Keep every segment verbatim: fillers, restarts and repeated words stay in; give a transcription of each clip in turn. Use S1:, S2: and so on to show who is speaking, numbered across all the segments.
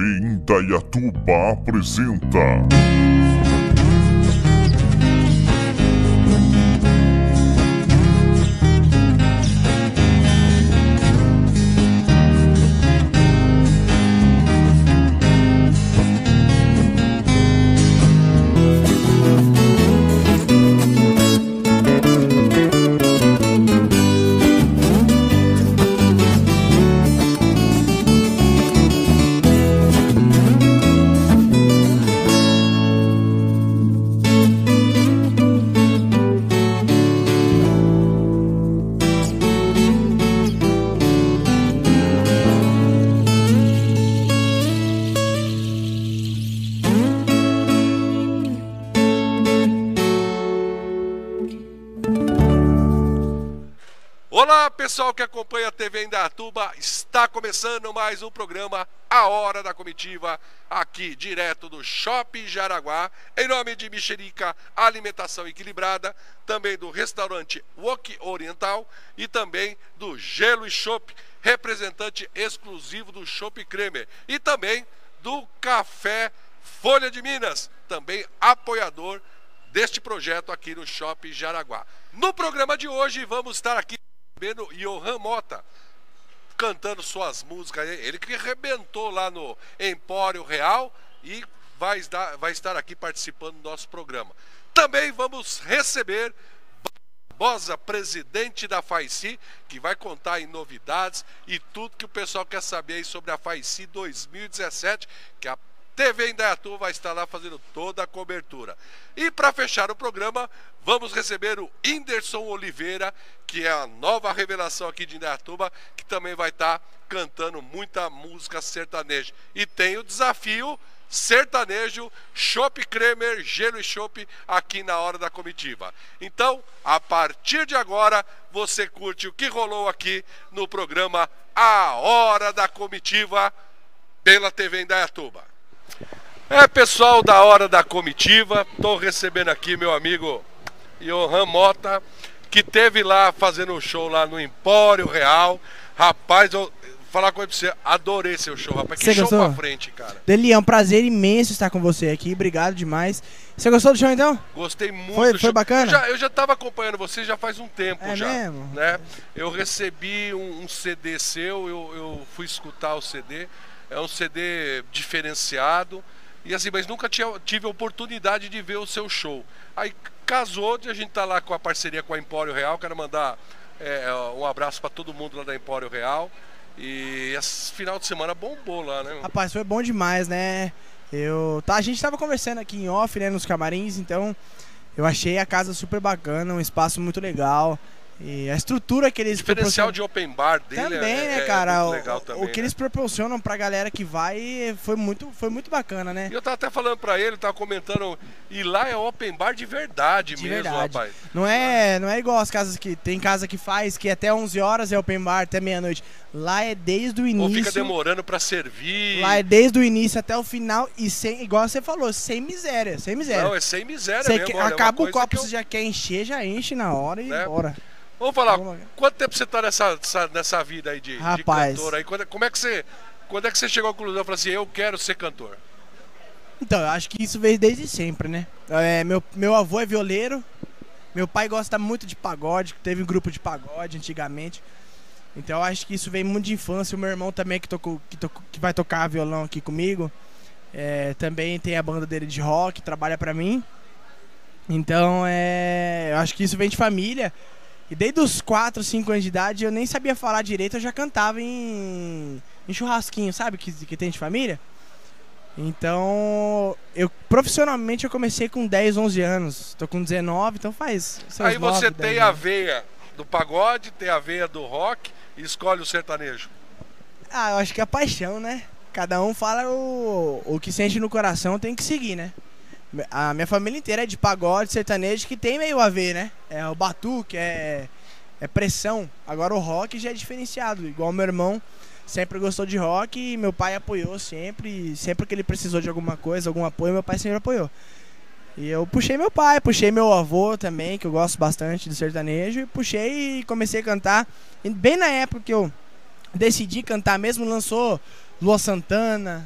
S1: Indaiatuba apresenta
S2: Olá pessoal que acompanha a T V Indaiatuba, está começando mais um programa A Hora da Comitiva, aqui direto do Shopping Jaraguá, em nome de Mexerica Alimentação Equilibrada, também do restaurante Wok Oriental e também do Gelo e Chopp, representante exclusivo do Chopp Cremer, e também do Café Folha de Minas, também apoiador deste projeto aqui no Shopping Jaraguá. No programa de hoje vamos estar aqui recebendo Johan Mota, cantando suas músicas, ele que arrebentou lá no Empório Real e vai estar, vai estar aqui participando do nosso programa. Também vamos receber Barbosa, presidente da Faici, que vai contar em novidades e tudo que o pessoal quer saber aí sobre a Faici dois mil e dezessete, que a T V Indaiatuba vai estar lá fazendo toda a cobertura. E para fechar o programa, vamos receber o Whindersson Oliveira, que é a nova revelação aqui de Indaiatuba, que também vai estar cantando muita música sertaneja. E tem o desafio sertanejo, Chopp Cremer, Gelo e Chopp, aqui na Hora da Comitiva. Então, a partir de agora, você curte o que rolou aqui no programa A Hora da Comitiva, pela T V Indaiatuba. É, pessoal da Hora da Comitiva, estou recebendo aqui meu amigo Johan Mota, que teve lá fazendo um show lá no Empório Real. Rapaz, eu vou falar com você, adorei seu show, rapaz. Que
S3: você
S2: show
S3: gostou?
S2: pra frente, cara.
S3: Deli, é um prazer imenso estar com você aqui, obrigado demais. Você gostou do show então?
S2: Gostei muito
S3: Foi,
S2: do
S3: foi
S2: show.
S3: bacana?
S2: Eu já, eu já tava acompanhando você já faz um tempo,
S3: É
S2: já,
S3: mesmo?
S2: né? Eu recebi um, um C D seu, eu, eu fui escutar o C D. É um C D diferenciado. E assim, mas nunca tinha, tive a oportunidade de ver o seu show. Aí casou de a gente estar tá lá com a parceria com a Empório Real. Quero mandar é, um abraço para todo mundo lá da Empório Real. E esse final de semana bombou lá, né?
S3: Rapaz, foi bom demais, né? Eu, tá, a gente tava conversando aqui em off, né, nos camarins, então eu achei a casa super bacana, um espaço muito legal. E a estrutura que eles...
S2: O diferencial de open bar dele
S3: também,
S2: é,
S3: né,
S2: é,
S3: cara?
S2: é muito
S3: o,
S2: legal também,
S3: o que
S2: né?
S3: eles proporcionam pra galera que vai foi muito, foi muito bacana, né?
S2: E eu tava até falando pra ele, tava comentando, e lá é open bar de verdade
S3: De
S2: mesmo,
S3: verdade.
S2: rapaz.
S3: Não é, não é igual as casas que... Tem casa que faz que até onze horas é open bar, até meia-noite. Lá é desde o início...
S2: Ou fica demorando pra servir.
S3: Lá é desde o início até o final e sem, igual você falou, sem miséria, sem miséria.
S2: Não, é sem miséria
S3: Você
S2: mesmo.
S3: que-
S2: olha, é uma
S3: acaba o
S2: coisa
S3: copo,
S2: que eu-
S3: você já quer encher, já enche na hora e
S2: Né?
S3: bora.
S2: Vamos falar,
S3: Vamos lá.
S2: quanto tempo você tá nessa, nessa, nessa vida aí de, de
S3: Rapaz.
S2: cantor aí? Quando, como é que você, quando é que você chegou à conclusão e falou assim, eu quero ser cantor?
S3: Então, eu acho que isso veio desde sempre, né? É, meu, meu avô é violeiro, meu pai gosta muito de pagode, teve um grupo de pagode antigamente. Então eu acho que isso veio muito de infância. O meu irmão também, que, tocou, que, tocou, que vai tocar violão aqui comigo, é, também tem a banda dele de rock, trabalha pra mim. Então, é, eu acho que isso vem de família. E desde os quatro, cinco anos de idade, eu nem sabia falar direito, eu já cantava em, em churrasquinho, sabe, que, que tem de família. Então, eu profissionalmente eu comecei com dez, onze anos. Tô com dezenove, então faz seus
S2: Aí você
S3: nove,
S2: tem
S3: dez
S2: a
S3: anos.
S2: veia do pagode, tem a veia do rock e escolhe o sertanejo.
S3: Ah, eu acho que é paixão, né? Cada um fala o, o que sente no coração, tem que seguir, né? A minha família inteira é de pagode, sertanejo, que tem meio a ver, né? É o batuque, é, é pressão. Agora o rock já é diferenciado. Igual meu irmão sempre gostou de rock e meu pai apoiou sempre. Sempre que ele precisou de alguma coisa, algum apoio, meu pai sempre apoiou. E eu puxei meu pai, puxei meu avô também, que eu gosto bastante do sertanejo. E puxei e comecei a cantar. E bem na época que eu decidi cantar mesmo, lançou Lua Santana,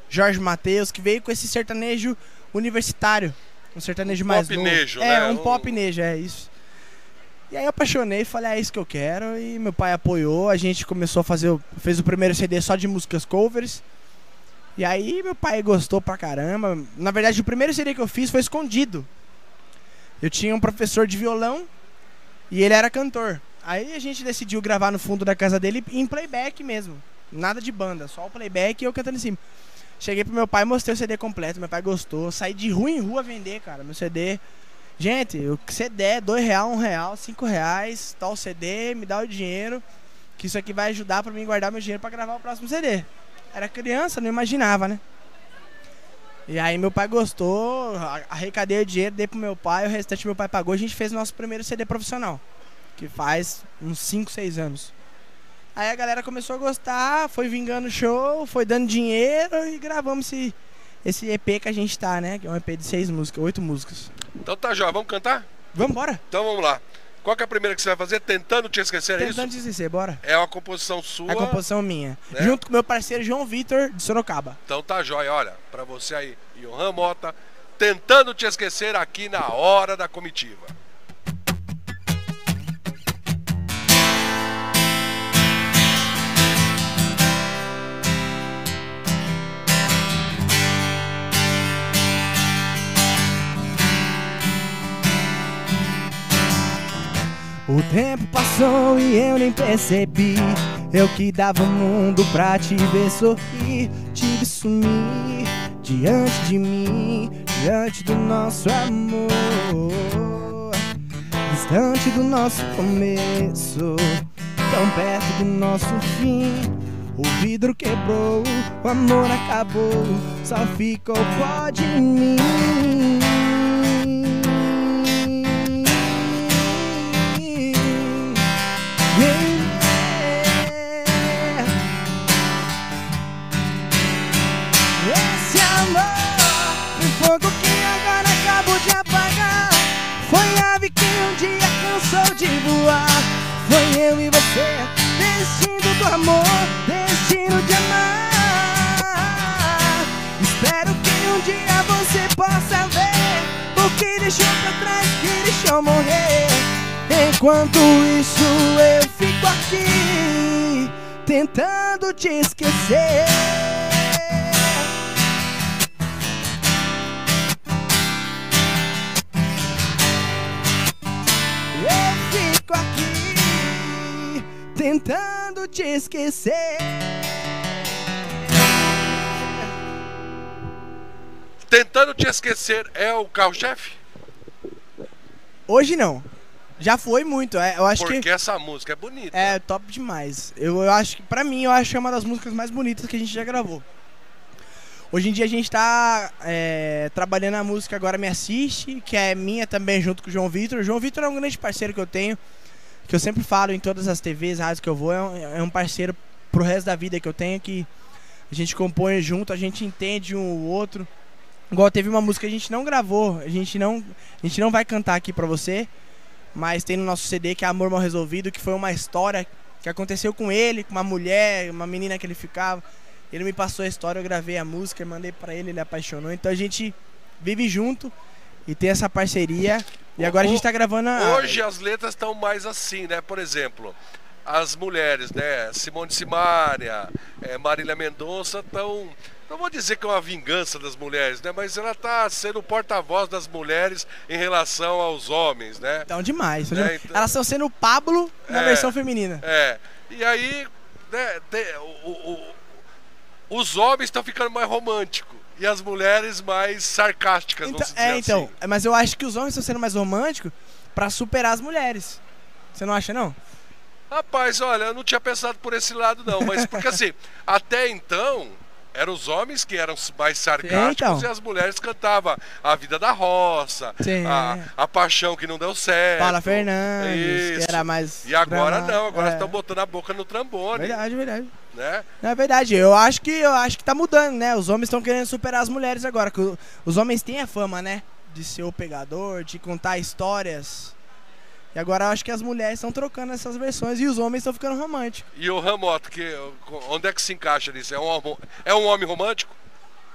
S3: Jorge Mateus, que veio com esse sertanejo universitário. Um sertanejo
S2: um
S3: mais
S2: pop
S3: novo.
S2: Nejo,
S3: é,
S2: né?
S3: um
S2: um
S3: pop nejo, é isso. E aí eu apaixonei, falei, é isso que eu quero. E meu pai apoiou, a gente começou a fazer, o, fez o primeiro C D só de músicas covers. E aí meu pai gostou pra caramba. Na verdade, o primeiro C D que eu fiz foi escondido. Eu tinha um professor de violão e ele era cantor. Aí a gente decidiu gravar no fundo da casa dele em playback mesmo. Nada de banda, só o playback e eu cantando em cima. Cheguei pro meu pai, mostrei o C D completo, meu pai gostou. Saí de rua em rua vender, cara, meu C D. Gente, o que você der, dois real, um real, cinco reais, tal C D, me dá o dinheiro, que isso aqui vai ajudar pra mim guardar meu dinheiro pra gravar o próximo C D. Era criança, não imaginava, né? E aí meu pai gostou, arrecadei o dinheiro, dei pro meu pai, o restante meu pai pagou, a gente fez o nosso primeiro C D profissional, que faz uns cinco, seis anos. Aí a galera começou a gostar, foi vingando o show, foi dando dinheiro e gravamos esse, esse E P que a gente tá, né? Que é um E P de seis músicas, oito músicas.
S2: Então tá, Jó, vamos cantar?
S3: Vamos embora?
S2: Então vamos lá. Qual que é a primeira que você vai fazer? Tentando Te Esquecer, é isso?
S3: Tentando Te Esquecer, bora.
S2: É uma composição sua.
S3: É a composição minha.
S2: Né?
S3: Junto com meu parceiro João Vitor, de Sorocaba.
S2: Então tá, jóia. Olha, pra você aí, Johan Mota, Tentando Te Esquecer aqui na Hora da Comitiva.
S3: O tempo passou e eu nem percebi. Eu que dava o mundo pra te ver sorrir, te vi sumir diante de mim, diante do nosso amor, distante do nosso começo, tão perto do nosso fim. O vidro quebrou, o amor acabou, só ficou pó de mim. Esse amor, um fogo que agora acabo de apagar, foi ave que um dia cansou de voar. Foi eu e você, destino do amor, destino de amar. Espero que um dia você possa ver o que deixou pra trás, que deixou morrer. Enquanto isso eu fico aqui, tentando te esquecer. Eu fico aqui, tentando te esquecer.
S2: Tentando Te Esquecer é o carro-chefe?
S3: Hoje não. Já foi muito, é, eu acho
S2: Porque
S3: que
S2: essa música é bonita.
S3: é top demais. Eu, eu acho que, pra mim, eu acho que é uma das músicas mais bonitas que a gente já gravou. Hoje em dia a gente tá é, trabalhando a música Agora Me Assiste, que é minha também, junto com o João Vitor. O João Vitor é um grande parceiro que eu tenho, que eu sempre falo em todas as T Vs, rádios que eu vou, é um, é um parceiro pro resto da vida que eu tenho, que a gente compõe junto, a gente entende um o outro. Igual teve uma música que a gente não gravou, a gente não, a gente não vai cantar aqui pra você, mas tem no nosso C D que é Amor Mal Resolvido, que foi uma história que aconteceu com ele, com uma mulher, uma menina que ele ficava. Ele me passou a história, eu gravei a música, mandei pra ele, ele apaixonou. Então a gente vive junto e tem essa parceria. E agora a gente tá gravando a...
S2: Hoje as letras estão mais assim, né? Por exemplo, as mulheres, né? Simone Simaria, é, Marília Mendonça estão... Não vou dizer que é uma vingança das mulheres, né? Mas ela tá sendo o porta-voz das mulheres em relação aos homens, né?
S3: Então demais.
S2: É, então...
S3: Elas estão sendo o Pablo na
S2: é,
S3: versão feminina.
S2: É. E aí, né, tem, o, o, os homens estão ficando mais românticos e as mulheres mais sarcásticas,
S3: Então,
S2: vamos dizer
S3: é, então.
S2: assim.
S3: Mas eu acho que os homens estão sendo mais românticos pra superar as mulheres. Você não acha, não?
S2: Rapaz, olha, eu não tinha pensado por esse lado, não. Mas porque assim, até então... Eram os homens que eram mais sarcásticos
S3: então.
S2: e as mulheres cantavam a vida da roça, a, a paixão que não deu certo.
S3: Paula Fernandes,
S2: isso.
S3: que era mais...
S2: E agora
S3: drama,
S2: não, agora
S3: é.
S2: estão botando a boca no trambone.
S3: Verdade, verdade.
S2: Né?
S3: Não, é verdade, eu acho que eu acho que tá mudando, né? Os homens estão querendo superar as mulheres agora. Que os homens têm a fama, né? De ser o pegador, de contar histórias. E agora eu acho que as mulheres estão trocando essas versões e os homens estão ficando românticos.
S2: E o Ramoto, que, onde é que se encaixa nisso? É um, é um homem romântico?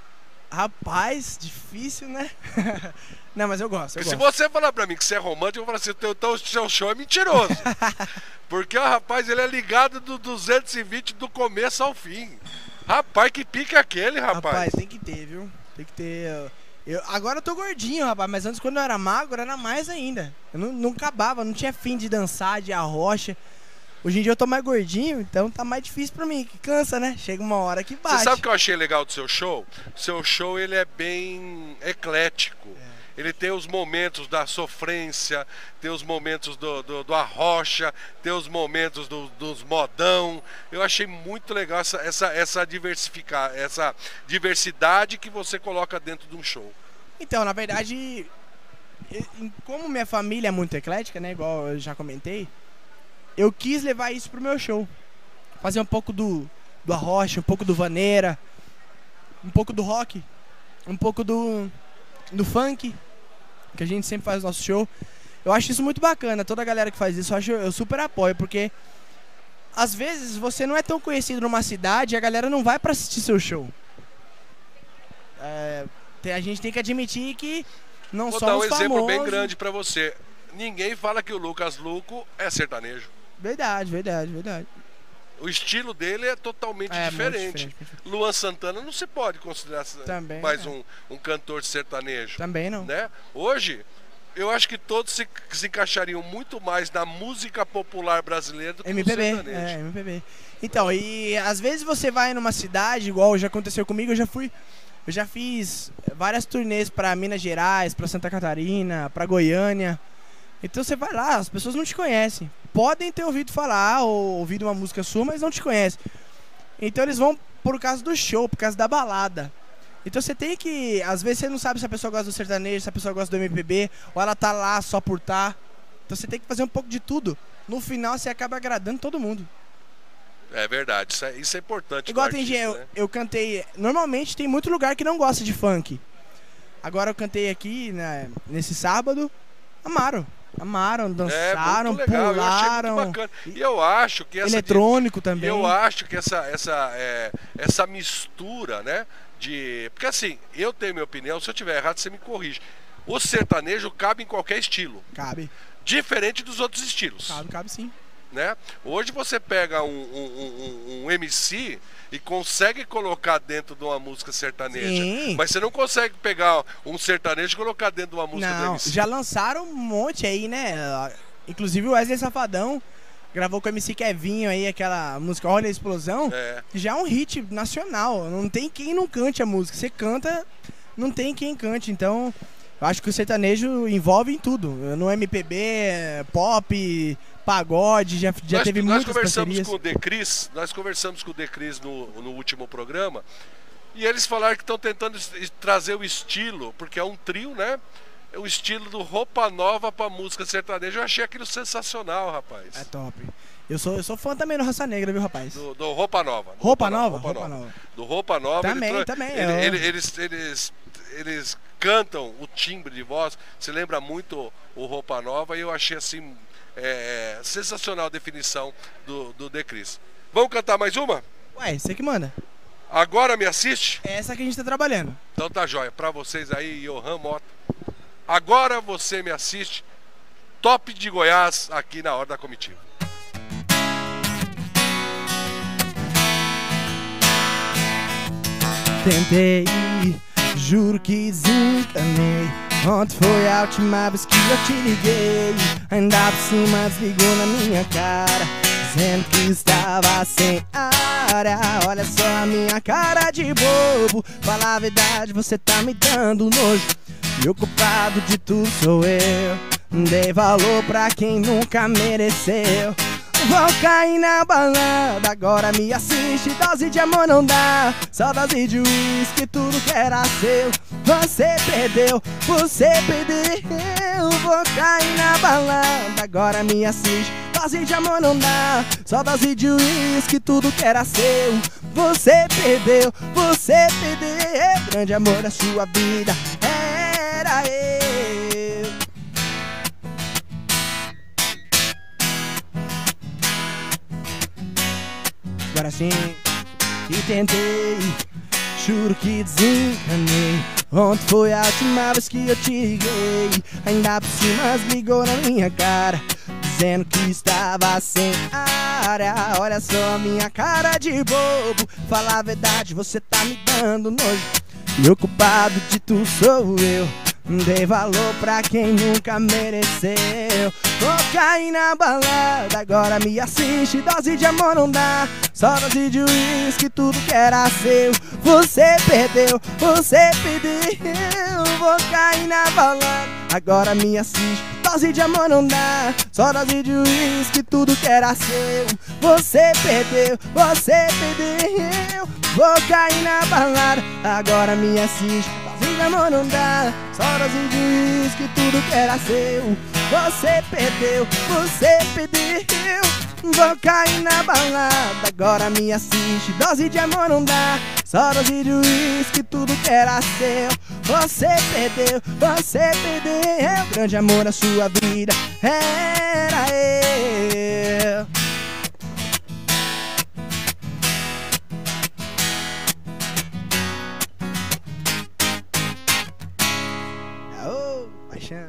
S3: Rapaz, difícil, né? Não, mas eu gosto, eu
S2: Porque
S3: gosto.
S2: se você falar pra mim que você é romântico, eu vou falar assim, então o seu show é mentiroso. Porque o rapaz, ele é ligado do duzentos e vinte do começo ao fim. Rapaz, que pique é aquele, rapaz?
S3: Rapaz, tem que ter, viu? Tem que ter... Eu, agora eu tô gordinho, rapaz, mas antes quando eu era magro, era mais ainda. Eu não, não acabava, não tinha fim de dançar, de arrocha. Hoje em dia eu tô mais gordinho, então tá mais difícil pra mim, que cansa, né? Chega uma hora que bate.
S2: Você sabe o que eu achei legal do seu show? O seu show, ele é bem eclético. É. Ele tem os momentos da sofrência, tem os momentos do, do, do arrocha, tem os momentos do, dos modão. Eu achei muito legal essa, essa, essa, diversificar, essa diversidade que você coloca dentro de um show.
S3: Então, na verdade, como minha família é muito eclética, né? Igual eu já comentei, eu quis levar isso pro meu show. Fazer um pouco do, do arrocha, um pouco do vaneira, um pouco do rock, um pouco do, do funk, que a gente sempre faz no nosso show. Eu acho isso muito bacana. Toda a galera que faz isso, eu, acho, eu super apoio, porque às vezes você não é tão conhecido numa cidade e a galera não vai pra assistir seu show. É, a gente tem que admitir que não
S2: Vou
S3: somos
S2: dar um exemplo
S3: famosos.
S2: bem grande pra você. Ninguém fala que o Lucas Luco é sertanejo.
S3: Verdade, verdade, verdade.
S2: O estilo dele é totalmente
S3: é,
S2: diferente.
S3: diferente.
S2: Luan Santana não se pode considerar
S3: Também
S2: mais
S3: é.
S2: um, um cantor sertanejo.
S3: Também não.
S2: Né? Hoje, eu acho que todos se, se encaixariam muito mais na música popular brasileira do que
S3: M P B,
S2: no sertanejo.
S3: é, M P B. Então, e às vezes você vai numa cidade, igual já aconteceu comigo, eu já fui... Eu já fiz várias turnês pra Minas Gerais, pra Santa Catarina, pra Goiânia. Então você vai lá, as pessoas não te conhecem. Podem ter ouvido falar ou ouvido uma música sua, mas não te conhecem. Então eles vão por causa do show, por causa da balada. Então você tem que... Às vezes você não sabe se a pessoa gosta do sertanejo, se a pessoa gosta do M P B, ou ela tá lá só por tá. Então você tem que fazer um pouco de tudo. No final você acaba agradando todo mundo.
S2: É verdade, isso é, isso é importante.
S3: Igual tem
S2: artista,
S3: gente, eu,
S2: né?
S3: eu cantei... Normalmente tem muito lugar que não gosta de funk. Agora eu cantei aqui, né, nesse sábado, amaram. Amaram, dançaram,
S2: é, muito legal.
S3: pularam.
S2: Eu achei muito bacana. E eu acho que essa...
S3: Eletrônico
S2: de,
S3: também.
S2: Eu acho que essa, essa, é, essa mistura, né, de... Porque assim, eu tenho minha opinião, se eu tiver errado você me corrige. O sertanejo cabe em qualquer estilo.
S3: Cabe.
S2: Diferente dos outros estilos.
S3: Cabe, cabe sim.
S2: Né? Hoje você pega um, um, um, um M C e consegue colocar dentro de uma música sertaneja.
S3: Sim.
S2: Mas você não consegue pegar um sertanejo e colocar dentro de uma música
S3: não,
S2: do M C.
S3: Já lançaram um monte aí, né? Inclusive o Wesley Safadão gravou com o M C Kevinho aí aquela música Olha a Explosão,
S2: é.
S3: que já é um hit nacional. Não tem quem não cante a música. Você canta, não tem quem cante. Então, eu acho que o sertanejo envolve em tudo. No M P B, pop, pagode, já, já
S2: nós,
S3: teve
S2: nós
S3: muitas
S2: conversamos
S3: parcerias.
S2: com o Decris, nós conversamos com o Decris no, no último programa, e eles falaram que estão tentando trazer o estilo, porque é um trio, né? O estilo do Roupa Nova pra música sertaneja. Eu achei aquilo sensacional, rapaz.
S3: É top. Eu sou, eu sou fã também do Raça Negra, viu, rapaz?
S2: Do, do Roupa Nova. Do
S3: Roupa, Roupa Nova?
S2: Roupa,
S3: Roupa
S2: Nova.
S3: Nova.
S2: Do Roupa Nova.
S3: Também,
S2: ele,
S3: também.
S2: Ele,
S3: eu...
S2: ele, eles, eles, eles cantam o timbre de voz, se lembra muito o Roupa Nova, e eu achei assim, é, sensacional a definição do, do Decris. Vamos cantar mais uma?
S3: Ué, você que manda.
S2: Agora me assiste?
S3: É essa que a gente tá trabalhando.
S2: Então tá jóia. Pra vocês aí, Johan Mota. Agora você me assiste. Top de Goiás aqui na Hora da Comitiva.
S3: Tentei, juro que desencanei. Ontem foi a última vez que eu te liguei. Ainda por cima desligou na minha cara, dizendo que estava sem área. Olha só a minha cara de bobo. Fala a verdade, você tá me dando nojo. E o culpado de tudo sou eu. Dei valor pra quem nunca mereceu. Vou cair na balada, agora me assiste. Dose de amor não dá, só dose de uísque, tudo que era seu você perdeu, você perdeu. Vou cair na balada, agora me assiste. Dose de amor não dá, só dose de uísque, tudo que era seu você perdeu, você perdeu. Grande amor da sua vida era eu. Agora sim, e tentei, juro que desencanei. Ontem foi a última vez que eu te liguei. Ainda por cima ligou na minha cara, dizendo que estava sem área. Olha só a minha cara de bobo. Fala a verdade, você tá me dando nojo. E o culpado de tudo sou eu. Dei valor pra quem nunca mereceu. Vou cair na balada, agora me assiste. Dose de amor não dá, só dose de uísque, tudo que era seu você perdeu, você perdeu. Vou cair na balada, agora me assiste. Dose de amor não dá, só dose de uísque, tudo que era seu você perdeu, você perdeu. Vou cair na balada, agora me assiste. Dose de amor não dá, só dose de uísque, tudo que era seu você perdeu, você perdeu. Vou cair na balada, agora me assiste. Dose de amor não dá, só dose de uísque, tudo que era seu você perdeu, você perdeu. Grande amor na sua vida era eu. Oh, paixão.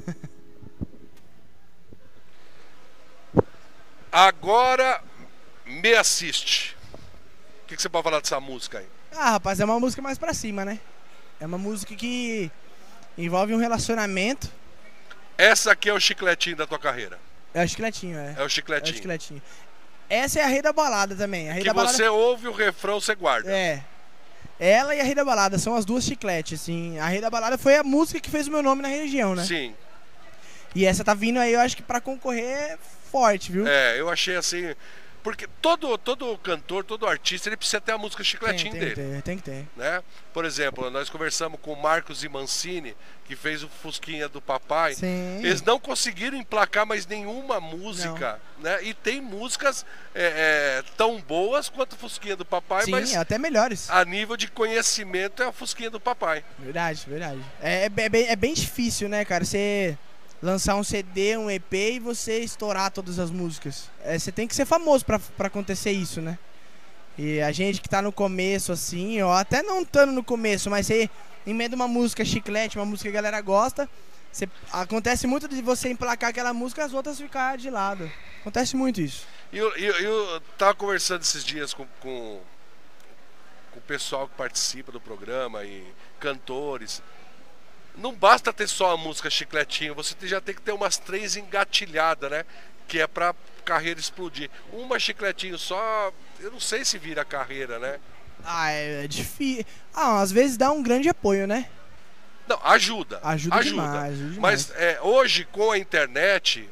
S2: Agora me assiste. O que, que você pode falar dessa música aí?
S3: Ah, rapaz, é uma música mais pra cima, né? É uma música que envolve um relacionamento.
S2: Essa aqui é o chicletinho da tua carreira.
S3: É o chicletinho, é.
S2: É o chicletinho.
S3: É o chicletinho. Essa é a Rei da Balada também. A Rei
S2: Que
S3: da Balada...
S2: você ouve o refrão, você guarda.
S3: É. Ela e a Rei da Balada são as duas chicletes, assim. A Rei da Balada foi a música que fez o meu nome na região, né?
S2: Sim.
S3: E essa tá vindo aí, eu acho que pra concorrer forte, viu?
S2: É, eu achei assim... Porque todo, todo cantor, todo artista, ele precisa ter a música chicletinho
S3: tem, tem
S2: dele.
S3: Que ter, tem que ter.
S2: Né? Por exemplo, nós conversamos com o Marcos e Mancini, que fez o Fusquinha do Papai.
S3: Sim.
S2: Eles não conseguiram emplacar mais nenhuma música, né? E tem músicas é, é, tão boas quanto o Fusquinha do Papai,
S3: Sim,
S2: mas
S3: até melhores.
S2: a nível de conhecimento é o Fusquinha do Papai.
S3: Verdade, verdade. É, é, bem, é bem difícil, né, cara? Você lançar um C D, um E P e você estourar todas as músicas. É, você tem que ser famoso pra, pra acontecer isso, né? E a gente que tá no começo, assim, ó, até não estando no começo, mas você emenda uma música chiclete, uma música que a galera gosta, você, acontece muito de você emplacar aquela música e as outras ficar de lado. Acontece muito isso.
S2: E eu, eu, eu tava conversando esses dias com, com, com o pessoal que participa do programa e cantores. Não basta ter só a música chicletinho, você já tem que ter umas três engatilhadas, né? Que é pra carreira explodir. Uma chicletinho só, eu não sei se vira carreira, né?
S3: Ah, é, é difícil. Ah, às vezes dá um grande apoio, né?
S2: Não, ajuda.
S3: Ajuda,
S2: ajuda.
S3: demais, ajuda demais.
S2: Mas é, hoje, com a internet,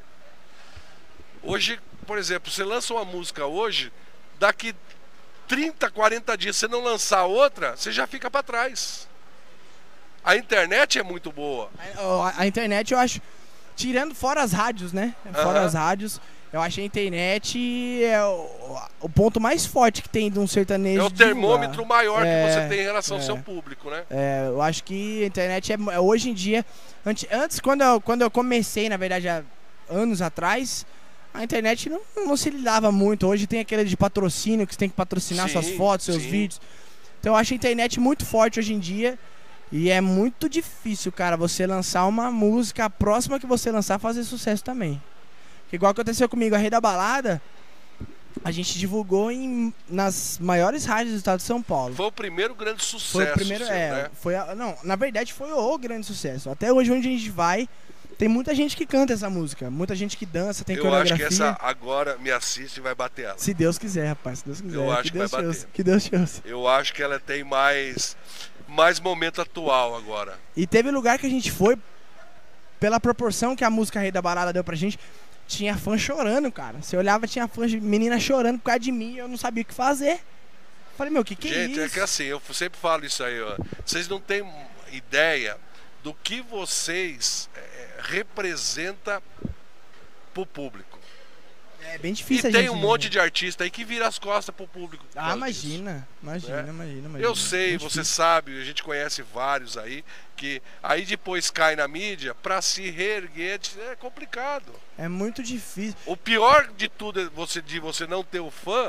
S2: hoje, por exemplo, você lança uma música hoje, daqui trinta, quarenta dias, você não lançar outra, você já fica pra trás. A internet é muito boa.
S3: A, a internet, eu acho, tirando fora as rádios, né? Fora
S2: Aham.
S3: as rádios, eu acho que a internet é o, o ponto mais forte que tem de um sertanejo.
S2: É o termômetro
S3: divulgar.
S2: maior
S3: É,
S2: que você tem em relação
S3: é.
S2: ao seu público, né?
S3: É, eu acho que a internet é, é hoje em dia. Antes, antes quando, eu, quando eu comecei, na verdade, há anos atrás, a internet não, não se lidava muito. Hoje tem aquele de patrocínio, que você tem que patrocinar
S2: Sim,
S3: suas fotos, seus
S2: sim.
S3: vídeos. Então eu acho a internet muito forte hoje em dia. E é muito difícil, cara, você lançar uma música, a próxima que você lançar fazer sucesso também. Igual aconteceu comigo, a Rei da Balada, a gente divulgou em, nas maiores rádios do estado de São Paulo.
S2: Foi o primeiro grande sucesso.
S3: Foi o primeiro,
S2: seu,
S3: é,
S2: né?
S3: foi a, não, na verdade foi o grande sucesso. Até hoje onde a gente vai, tem muita gente que canta essa música, muita gente que dança, tem
S2: Eu
S3: coreografia.
S2: acho que essa agora me assiste e vai bater ela.
S3: Se Deus quiser, rapaz, se Deus quiser.
S2: Eu acho
S3: que
S2: que
S3: Deus
S2: vai
S3: te
S2: bater.
S3: ouça, que Deus te ouça.
S2: Eu acho que ela tem mais, mais momento atual agora.
S3: E teve lugar que a gente foi, pela proporção que a música Rei da Balada deu pra gente, tinha fã chorando, cara. Você olhava, tinha fã de menina chorando por causa de mim e eu não sabia o que fazer. Falei, meu, que que
S2: Gente,
S3: é isso?
S2: é que assim, eu sempre falo isso aí, ó. Vocês não têm ideia do que vocês é, representa pro público.
S3: É bem
S2: E
S3: difícil a
S2: tem
S3: gente...
S2: um monte de artista aí que vira as costas pro público. por
S3: Ah,
S2: causa disso.
S3: imagina, imagina,
S2: né?
S3: imagina, imagina.
S2: Eu sei,
S3: Bem
S2: você
S3: difícil.
S2: sabe, a gente conhece vários aí, que aí depois cai na mídia, pra se reerguer é complicado.
S3: É muito difícil.
S2: O pior de tudo é você, de você não ter o fã,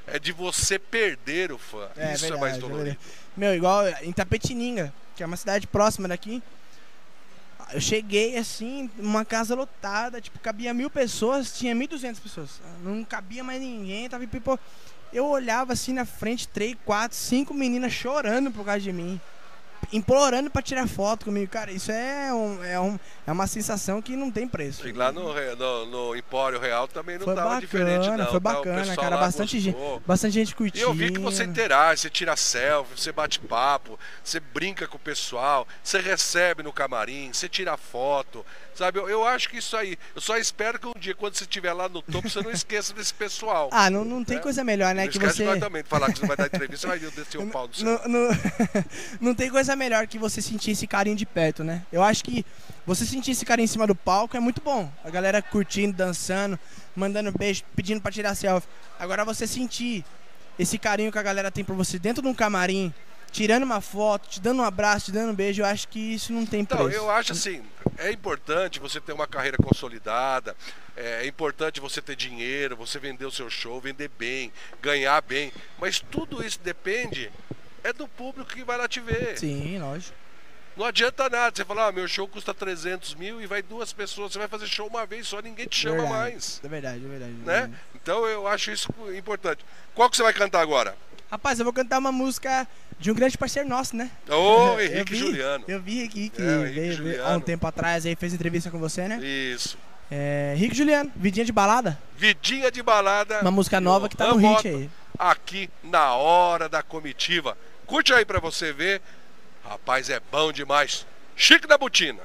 S2: é de você perder o fã.
S3: É,
S2: Isso
S3: verdade,
S2: é mais
S3: é
S2: dolorido.
S3: verdade. Meu, igual em Tapetininga, que é uma cidade próxima daqui. Eu cheguei assim, uma casa lotada, tipo, cabia mil pessoas, tinha mil e duzentas pessoas. Não cabia mais ninguém, tava pipo. Eu olhava assim na frente, três, quatro, cinco meninas chorando por causa de mim. Implorando pra tirar foto comigo. Cara, isso é, um, é, um, é uma sensação que não tem preço.
S2: E lá no, no, no Empório Real também não
S3: foi
S2: tava
S3: bacana,
S2: diferente, não.
S3: Foi
S2: tá?
S3: bacana, cara. Bastante gente, bastante gente curtindo.
S2: E eu vi que você interage, você tira selfie, você bate papo, você brinca com o pessoal, você recebe no camarim, você tira foto. Sabe, eu, eu acho que isso aí, eu só espero que um dia, quando você estiver lá no topo, você não esqueça desse pessoal.
S3: Ah, não, não tem
S2: né?
S3: coisa melhor, né?
S2: Não
S3: que
S2: esquece
S3: você...
S2: de nós também, de falar que você vai dar entrevista, você vai descer o pau do céu.
S3: Não, não, não tem coisa melhor que você sentir esse carinho de perto, né? Eu acho que você sentir esse carinho em cima do palco é muito bom. A galera curtindo, dançando, mandando beijo, pedindo pra tirar selfie. Agora você sentir esse carinho que a galera tem por você dentro de um camarim, tirando uma foto, te dando um abraço, te dando um beijo, eu acho que isso não tem preço.
S2: Então, eu acho assim, é importante você ter uma carreira consolidada, é importante você ter dinheiro, você vender o seu show, vender bem, ganhar bem, mas tudo isso depende é do público que vai lá te ver.
S3: Sim, lógico.
S2: Não adianta nada, você falar, ah, meu show custa trezentos mil e vai duas pessoas, você vai fazer show uma vez só, ninguém te chama
S3: verdade,
S2: mais.
S3: É verdade, é verdade. É
S2: né?
S3: verdade.
S2: Então eu acho isso importante. Qual que você vai cantar agora?
S3: Rapaz, eu vou cantar uma música de um grande parceiro nosso, né?
S2: Ô,
S3: Eu
S2: Henrique
S3: vi-
S2: Juliano.
S3: Eu vi aqui que
S2: É, o Henrique
S3: veio, veio
S2: Juliano.
S3: há um tempo atrás aí, fez entrevista com você, né?
S2: Isso.
S3: É, Henrique Juliano, Vidinha de Balada.
S2: Vidinha de balada.
S3: Uma música nova que tá no
S2: Johan
S3: hit
S2: Mota,
S3: aí.
S2: Aqui na hora da comitiva. Curte aí pra você ver. Rapaz, é bom demais. Chique da Botina.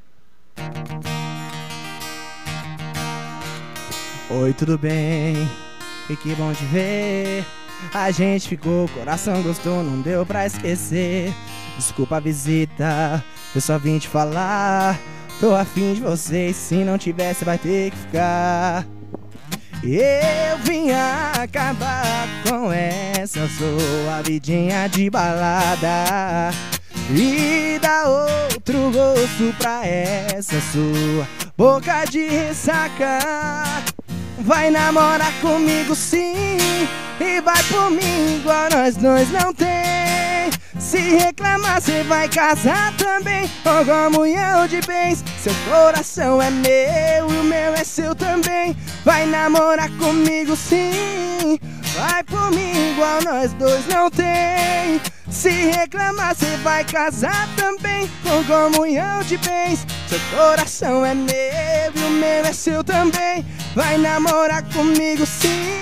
S3: Oi, tudo bem? E que bom te ver. A gente ficou, coração gostou, não deu pra esquecer. Desculpa a visita, eu só vim te falar. Tô afim de você, se não tivesse vai ter que ficar. Eu vim acabar com essa sua vidinha de balada e dar outro gosto pra essa sua boca de ressaca. Vai namorar comigo sim, e vai por mim igual nós dois não tem. Se reclamar cê vai casar também, ou comunhão de bens. Seu coração é meu e o meu é seu também. Vai namorar comigo sim, vai por mim igual nós dois não tem. Se reclamar cê vai casar também, com comunhão de bens. Seu coração é meu e o meu é seu também. Vai namorar comigo sim.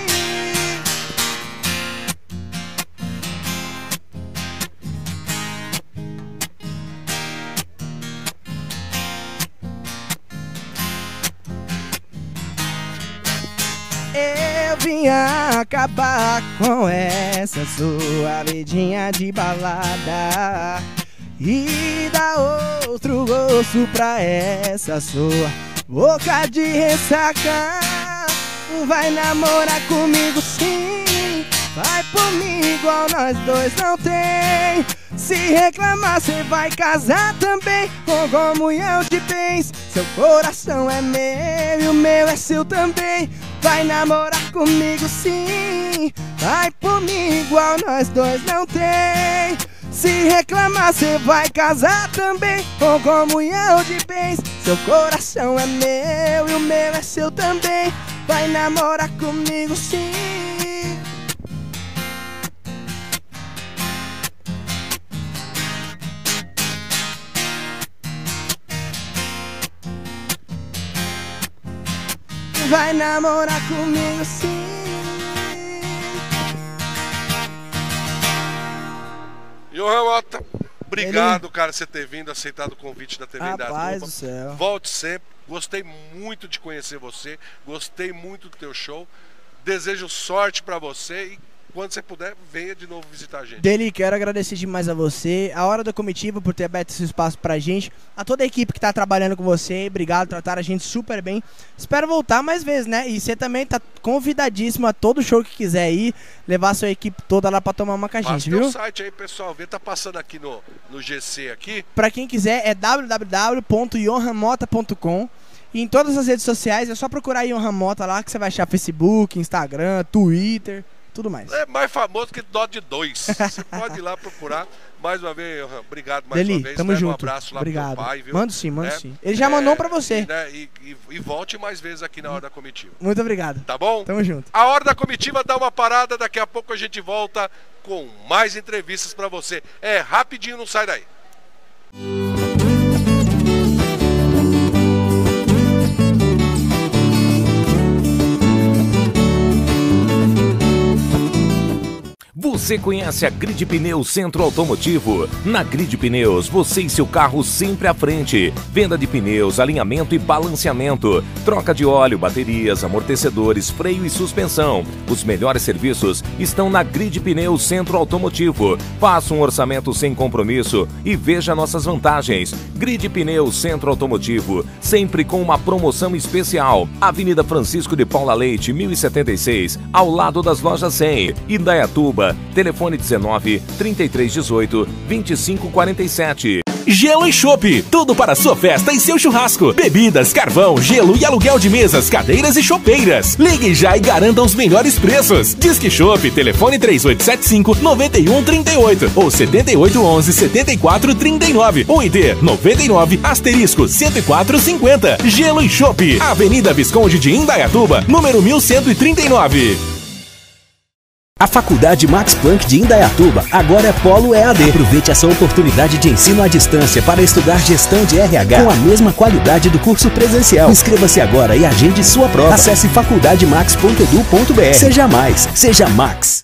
S3: Eu vim acabar com essa sua vidinha de balada e dar outro gosto pra essa sua boca de ressaca. Vai namorar comigo sim, vai por mim igual nós dois não tem. Se reclamar cê vai casar também, com comunhão de bens. Seu coração é meu e o meu é seu também. Vai namorar comigo sim, vai por mim igual nós dois não tem. Se reclamar cê vai casar também, com comunhão de bens. Seu coração é meu e o meu é seu também. Vai namorar comigo sim. Vai namorar comigo sim.
S2: Johan Mota, obrigado, cara, você ter vindo, aceitado o convite da T V
S3: Rapaz
S2: Indaiatuba.
S3: do céu.
S2: Volte sempre. Gostei muito de conhecer você. Gostei muito do teu show. Desejo sorte pra você e quando você puder, venha de novo visitar a gente.
S3: Dele, quero agradecer demais a você, a Hora da Comitiva por ter aberto esse espaço pra gente, a toda a equipe que tá trabalhando com você, obrigado, trataram a gente super bem. Espero voltar mais vezes, né? E você também tá convidadíssimo a todo show que quiser ir, levar a sua equipe toda lá pra tomar uma com a gente,
S2: Passa
S3: viu?
S2: teu site aí, pessoal, vê, tá passando aqui no, no G C aqui.
S3: Pra quem quiser é w w w ponto johan mota ponto com e em todas as redes sociais é só procurar Johan Mota lá que você vai achar Facebook, Instagram, Twitter, tudo mais.
S2: É mais famoso que dó de dois. Você pode ir lá procurar. Mais uma vez, obrigado mais
S3: Deli,
S2: uma vez.
S3: tamo
S2: né?
S3: junto.
S2: Um abraço lá
S3: Obrigado.
S2: pro pai, viu?
S3: Mando sim, mando
S2: né?
S3: sim. Ele já mandou um pra você.
S2: E, né? e, e, e volte mais vezes aqui na Hora da Comitiva.
S3: Muito obrigado.
S2: Tá bom?
S3: Tamo junto.
S2: A Hora da Comitiva dá uma parada, daqui a pouco a gente volta com mais entrevistas pra você. É rapidinho, não sai daí.
S4: Você conhece a Grid Pneus Centro Automotivo? Na Grid Pneus, você e seu carro sempre à frente. Venda de pneus, alinhamento e balanceamento. Troca de óleo, baterias, amortecedores, freio e suspensão. Os melhores serviços estão na Grid Pneus Centro Automotivo. Faça um orçamento sem compromisso e veja nossas vantagens. Grid Pneus Centro Automotivo, sempre com uma promoção especial. Avenida Francisco de Paula Leite, mil e setenta e seis, ao lado das lojas cem. Indaiatuba. Telefone dezenove, trinta e três dezoito, vinte e cinco quarenta e sete.
S5: Gelo e Chopp, tudo para sua festa e seu churrasco. Bebidas, carvão, gelo e aluguel de mesas, cadeiras e chopeiras. Ligue já e garanta os melhores preços. Disque Chopp, telefone três oito sete cinco, nove um três oito ou sete oito um um, sete quatro três nove ou I D noventa e nove asterisco cento e quatro cinquenta. Gelo e Chopp, Avenida Visconde de Indaiatuba, número mil cento e trinta e nove.
S6: A Faculdade Max Planck de Indaiatuba agora é Polo E A D. Aproveite essa oportunidade de ensino à distância para estudar gestão de R H com a mesma qualidade do curso presencial. Inscreva-se agora e agende sua prova. Acesse faculdade max ponto edu ponto br. Seja mais, seja Max.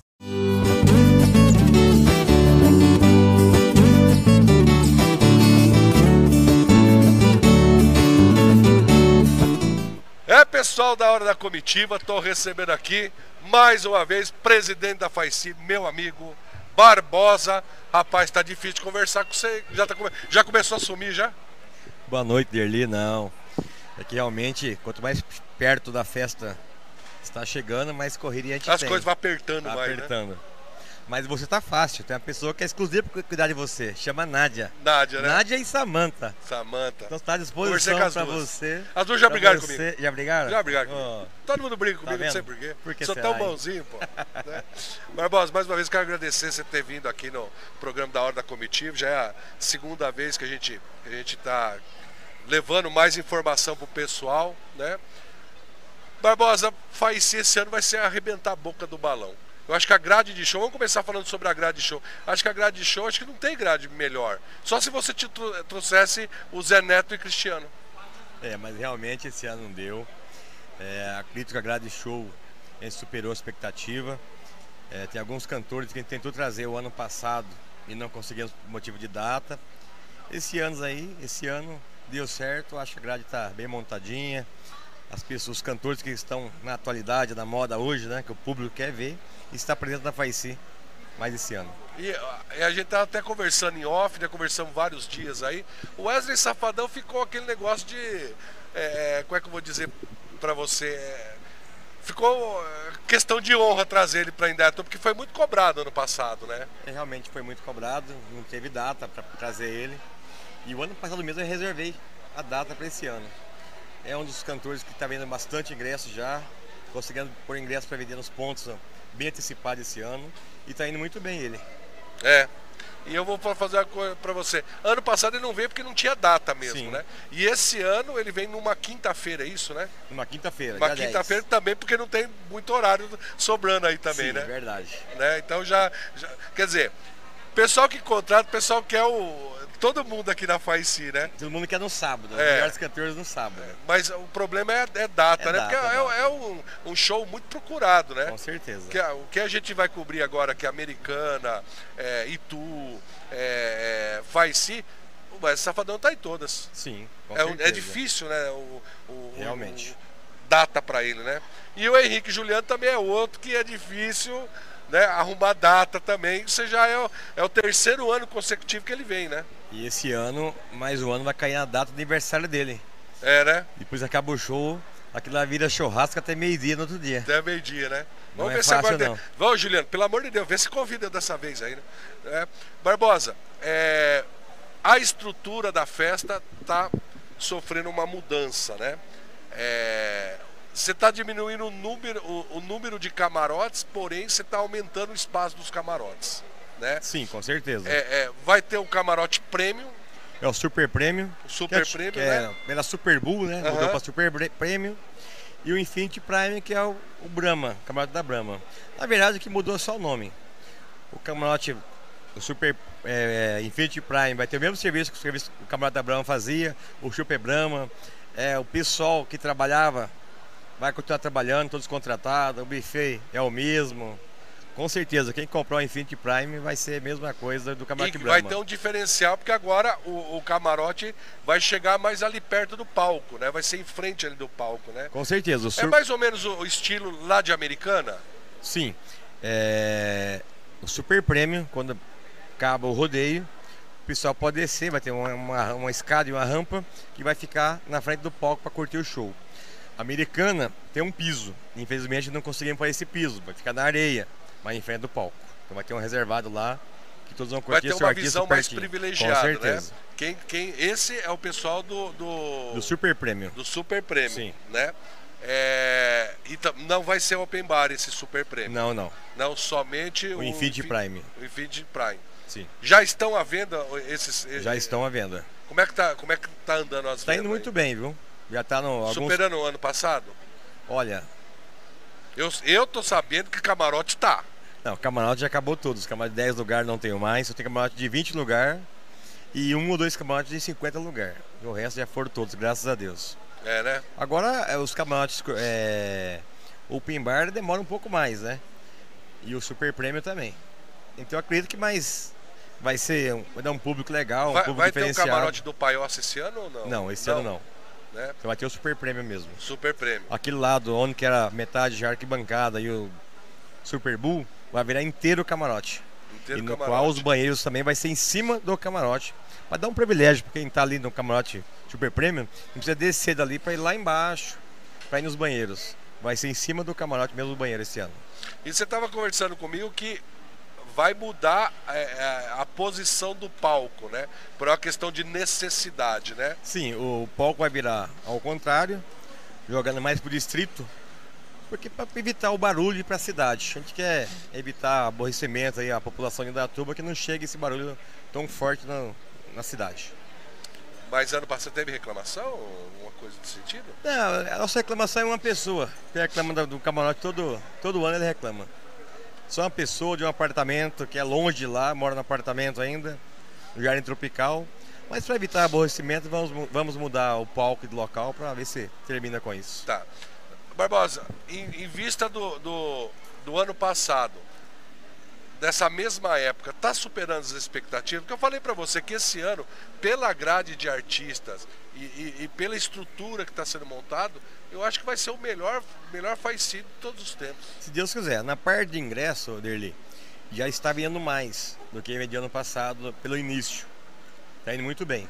S2: É, pessoal da Hora da Comitiva, tô recebendo aqui mais uma vez, presidente da Faici, meu amigo Barbosa. Rapaz, tá difícil de conversar com você. Já, tá, já começou a sumir já?
S7: Boa noite, Derli. Não. É que realmente, quanto mais perto da festa está chegando, mais correria a gente
S2: As
S7: tem.
S2: coisas vão apertando
S7: tá
S2: mais,
S7: apertando.
S2: né?
S7: Mas você tá fácil. Tem uma pessoa que é exclusiva para cuidar de você. Chama Nádia.
S2: Nádia, né?
S7: Nádia e Samanta.
S2: Samanta.
S7: Então tá à disposição para você.
S2: As duas já brigaram
S7: você.
S2: comigo.
S7: Já brigaram?
S2: Já brigaram comigo.
S7: Oh.
S2: Todo mundo briga
S7: Tá
S2: comigo, não sei
S7: vendo?
S2: por quê.
S7: Por que
S2: Sou
S7: será,
S2: tão
S7: hein?
S2: bonzinho, pô. Né? Barbosa, mais uma vez quero agradecer você ter vindo aqui no programa da Hora da Comitiva. Já é a segunda vez que a gente, que a gente tá levando mais informação pro pessoal, né? Barbosa, Faici esse ano vai ser arrebentar a boca do balão. Eu acho que a grade de show, vamos começar falando sobre a grade de show. Acho que a grade de show, acho que não tem grade melhor. Só se você te trouxesse o Zé Neto e Cristiano.
S7: É, mas realmente esse ano não deu. É, acredito que a grade de show a gente superou a expectativa. É, tem alguns cantores que a gente tentou trazer o ano passado e não conseguimos por motivo de data. Esse ano aí, esse ano deu certo, acho que a grade está bem montadinha. As pessoas, os cantores que estão na atualidade, na moda hoje, né, que o público quer ver, está presente na Faici mais esse ano.
S2: E, e a gente tá até conversando em off, né, conversamos vários dias aí. O Wesley Safadão ficou aquele negócio de, é, como é que eu vou dizer para você, é, ficou questão de honra trazer ele para Indaiatuba, porque foi muito cobrado ano passado, né?
S7: É, realmente foi muito cobrado, não teve data para trazer ele. E o ano passado mesmo eu reservei a data para esse ano. É um dos cantores que está vendo bastante ingressos já, conseguindo pôr ingressos para vender nos pontos bem antecipado esse ano, e está indo muito bem ele.
S2: É, e eu vou fazer uma coisa para você. Ano passado ele não veio porque não tinha data mesmo,
S7: Sim.
S2: né? E esse ano ele vem numa quinta-feira, é isso, né?
S7: Numa quinta-feira,
S2: Uma
S7: dia
S2: quinta-feira também, porque não tem muito horário sobrando aí também,
S7: Sim,
S2: né?
S7: verdade.
S2: né? Então já, já, quer dizer, pessoal que contrata, pessoal quer o... Todo mundo aqui na Faici, né?
S7: Todo mundo quer no sábado, os
S2: É.
S7: melhores cantores no sábado.
S2: Mas o problema é, é data,
S7: É
S2: né?
S7: data,
S2: Porque é,
S7: data.
S2: é um, um show muito procurado, né?
S7: Com certeza.
S2: Que, a- o que a gente vai cobrir agora, que é Americana, é, Itu, é, é, Faici, o Wesley Safadão tá em todas.
S7: Sim, com
S2: É, um-
S7: certeza.
S2: é difícil, né? O, o-
S7: Realmente.
S2: o- data pra ele, né? E o Henrique Juliano também é outro que é difícil, né? Arrumar data também. Você já é o, é o terceiro ano consecutivo que ele vem, né?
S7: E esse ano, mais um ano, vai cair na data do aniversário dele.
S2: É, né?
S7: Depois acaba o show, aquilo lá vira churrasco até meio-dia no outro dia.
S2: Até meio-dia, né?
S7: Não
S2: Vamos
S7: é
S2: ver se
S7: fácil,
S2: agora.
S7: não.
S2: Tem... Vamos, Juliano, pelo amor de Deus, vê se convida dessa vez aí, né? É, Barbosa, é, a estrutura da festa tá sofrendo uma mudança, né? É, Você está diminuindo o número, o, o número de camarotes, porém você está aumentando o espaço dos camarotes, né?
S7: Sim, com certeza.
S2: É, é, vai ter um camarote premium.
S7: É o Super Premium.
S2: O Super
S7: que é,
S2: Premium,
S7: que
S2: né?
S7: É, era Super Bull, né?
S2: Uhum.
S7: Mudou para Super Premium. E o Infinity Prime, que é o, o Brahma, o camarote da Brahma. Na verdade, que mudou só o nome. O camarote, o Super é, Infinity Prime vai ter o mesmo serviço que o, serviço, o camarote da Brahma fazia, o Super Brahma. É, o pessoal que trabalhava vai continuar trabalhando, todos contratados, o buffet é o mesmo. Com certeza, quem comprou o Infinity Prime vai ser a mesma coisa do camarote
S2: E
S7: Brahma.
S2: vai ter um diferencial, porque agora o, o camarote vai chegar mais ali perto do palco, né? Vai ser em frente ali do palco, né?
S7: Com certeza. O sur...
S2: É mais ou menos o estilo lá de Americana?
S7: Sim. É... O Super Premium, quando acaba o rodeio, o pessoal pode descer, vai ter uma, uma, uma escada e uma rampa que vai ficar na frente do palco para curtir o show. A Americana tem um piso. Infelizmente não conseguimos fazer esse piso, vai ficar na areia, mas em frente do palco. Então vai ter um reservado lá que todos vão curtir.
S2: Vai ter uma visão mais privilegiada,
S7: com certeza.
S2: Né? Quem, quem, esse é o pessoal do, do...
S7: Do Super Premium.
S2: Do Super Premium,
S7: sim.
S2: Né? É, e não vai ser open bar esse Super Premium.
S7: Não, não.
S2: Não, somente
S7: o,
S2: o
S7: Infinity Prime.
S2: O Infinity Prime.
S7: Sim.
S2: Já estão à venda esses...
S7: Já estão à venda.
S2: Como é que tá, como é que tá andando as vendas?
S7: Tá indo muito
S2: aí?
S7: bem, viu? Já tá no... Alguns...
S2: Superando o ano passado?
S7: Olha...
S2: Eu, eu tô sabendo que camarote tá.
S7: Não, camarote já acabou todos. Os camarotes de dez lugares não tenho mais. Só tem camarote de vinte lugares e um ou dois camarotes de cinquenta lugares. O resto já foram todos, graças a Deus.
S2: É, né?
S7: Agora, os camarotes é, open bar demora um pouco mais, né? E o Super Premium também. Então eu acredito que mais vai ser, vai dar um público legal, um
S2: vai,
S7: público
S2: vai ter
S7: diferenciado.
S2: um camarote do Paiós esse ano ou não?
S7: Não, esse
S2: não.
S7: ano não.
S2: Né?
S7: Então vai ter o Super Premium mesmo.
S2: Super Premium.
S7: Aquele lado onde que era metade de arquibancada e o Super Bull vai virar inteiro o camarote.
S2: Inteiro
S7: e no
S2: camarote.
S7: qual os banheiros também vai ser em cima do camarote. Vai dar um privilégio para quem está ali no camarote Super Premium, não precisa descer dali para ir lá embaixo, para ir nos banheiros. Vai ser em cima do camarote mesmo do banheiro esse ano.
S2: E você estava conversando comigo que vai mudar é, a posição do palco, né? Por uma questão de necessidade, né?
S7: Sim, o palco vai virar ao contrário, jogando mais pro distrito, porque para evitar o barulho para a cidade. A gente quer evitar aborrecimento aí a população de Indaiatuba, que não chegue esse barulho tão forte na, na cidade.
S2: Mas ano passado teve reclamação? Alguma coisa desse sentido?
S7: Não, a nossa reclamação é uma pessoa que reclama do camarote todo, todo ano, ele reclama. Só uma pessoa de um apartamento que é longe de lá, mora no apartamento ainda, no Jardim Tropical. Mas para evitar aborrecimento, vamos, vamos mudar o palco do local para ver se termina com isso.
S2: Tá. Barbosa, em, em vista do, do, do ano passado, dessa mesma época, está superando as expectativas? Porque eu falei para você que esse ano, pela grade de artistas e, e, e pela estrutura que está sendo montado, eu acho que vai ser o melhor, melhor faz-se de todos os tempos.
S7: Se Deus quiser. Na parte de ingresso, Derli, já está vindo mais do que veio ano passado pelo início. Está indo muito bem.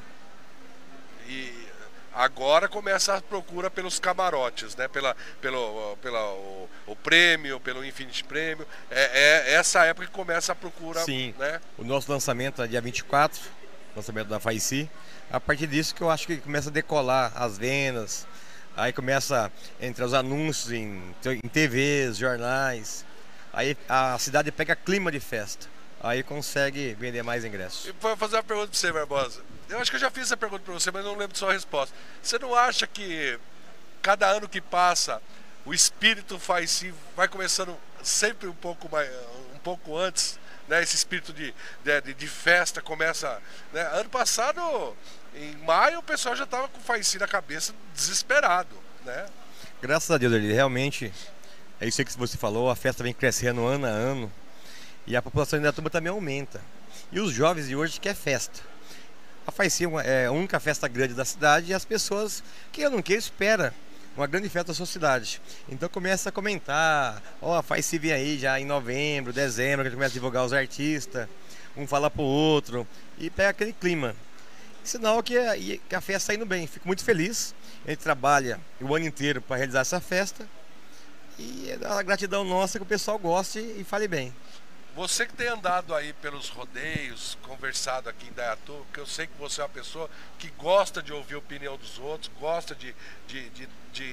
S2: E agora começa a procura pelos camarotes, né? Pela, pelo pela, o, o prêmio, pelo Infinity Prêmio. É, é essa época que começa a procura.
S7: Sim.
S2: Né?
S7: O nosso lançamento é dia vinte e quatro, lançamento da Faici. A partir disso que eu acho que começa a decolar as vendas. Aí começa a entrar os anúncios em, em T Vs, jornais. Aí a cidade pega clima de festa. Aí consegue vender mais ingressos.
S2: E vou fazer uma pergunta para você, Barbosa. Eu acho que eu já fiz essa pergunta para você, mas não lembro de sua resposta. Você não acha que cada ano que passa o espírito faz vai começando sempre um pouco mais, um pouco antes, né? Esse espírito de, de, de festa começa, né? Ano passado, em maio, o pessoal já estava com o Faici na cabeça, desesperado, né?
S7: Graças a Deus, ele realmente é isso aí que você falou. A festa vem crescendo ano a ano e a população de Indaiatuba também aumenta. E os jovens de hoje querem festa. A Faici é a única festa grande da cidade e as pessoas, que eu não quero, esperam uma grande festa da sua cidade. Então começa a comentar, ó, oh, a Faici vem aí já em novembro, dezembro, que a gente começa a divulgar os artistas, um fala pro outro, e pega aquele clima. Sinal que a, que a festa está indo bem. Fico muito feliz. A gente trabalha o ano inteiro para realizar essa festa. E é a gratidão nossa que o pessoal goste e fale bem.
S2: Você que tem andado aí pelos rodeios, conversado aqui em Indaiatuba, porque eu sei que você é uma pessoa que gosta de ouvir a opinião dos outros, gosta de, de, de, de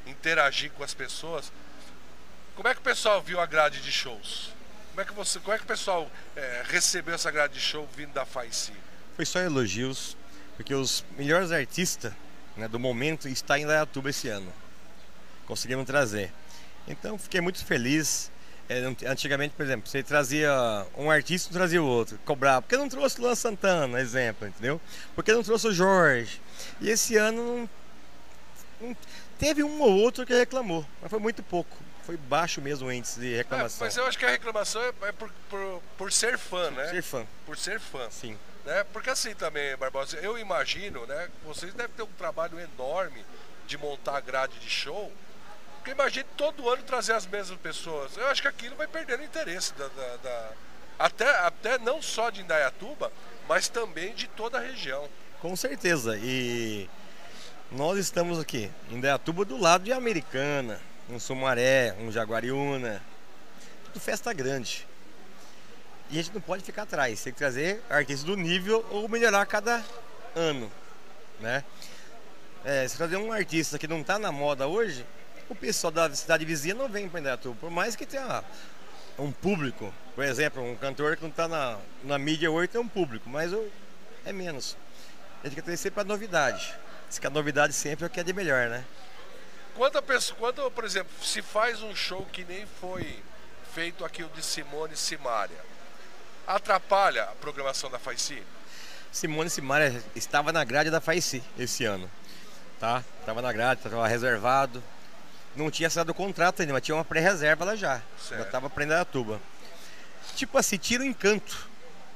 S2: interagir com as pessoas. Como é que o pessoal viu a grade de shows? Como é que, você, como é que o pessoal é, recebeu essa grade de show vindo da Faici?
S7: Foi só elogios, porque os melhores artistas, né, do momento estão em Indaiatuba esse ano. Conseguimos trazer. Então fiquei muito feliz. É, antigamente, por exemplo, você trazia um artista, não trazia o outro, cobrava. Por que não trouxe o Luan Santana, exemplo, entendeu? Por que não trouxe o Jorge? E esse ano não, não, teve um ou outro que reclamou, mas foi muito pouco. Foi baixo mesmo o índice de reclamação.
S2: É, mas eu acho que a reclamação é, é por, por, por ser fã, né?
S7: Por ser fã.
S2: Por ser fã.
S7: Sim.
S2: Né? Porque assim também, Barbosa, eu imagino, né? Vocês devem ter um trabalho enorme de montar a grade de show. Porque imagine todo ano trazer as mesmas pessoas. Eu acho que aquilo vai perdendo interesse da, da, da, até, até não só de Indaiatuba, mas também de toda a região.
S7: Com certeza. E nós estamos aqui em Indaiatuba do lado de Americana, um Sumaré, um Jaguariúna, tudo festa grande. E a gente não pode ficar atrás, tem que trazer artistas do nível ou melhorar a cada ano, né? É, se trazer um artista que não está na moda hoje, o pessoal da cidade vizinha não vem para Indaiatuba, por mais que tenha um público. Por exemplo, um cantor que não está na, na mídia hoje tem um público, mas o, é menos. A gente quer trazer sempre a novidade. Diz que a novidade sempre é o que é de melhor, né?
S2: Quando, a pessoa, quando, por exemplo, se faz um show que nem foi feito aqui o de Simone e Simária, atrapalha a programação da Faici?
S7: Simone e Simária estava na grade da Faici esse ano, tá? Estava na grade, estava reservado. Não tinha assinado o contrato ainda, mas tinha uma pré-reserva lá já.
S2: Certo.
S7: Já estava para Indaiatuba. Tipo assim, tira o encanto.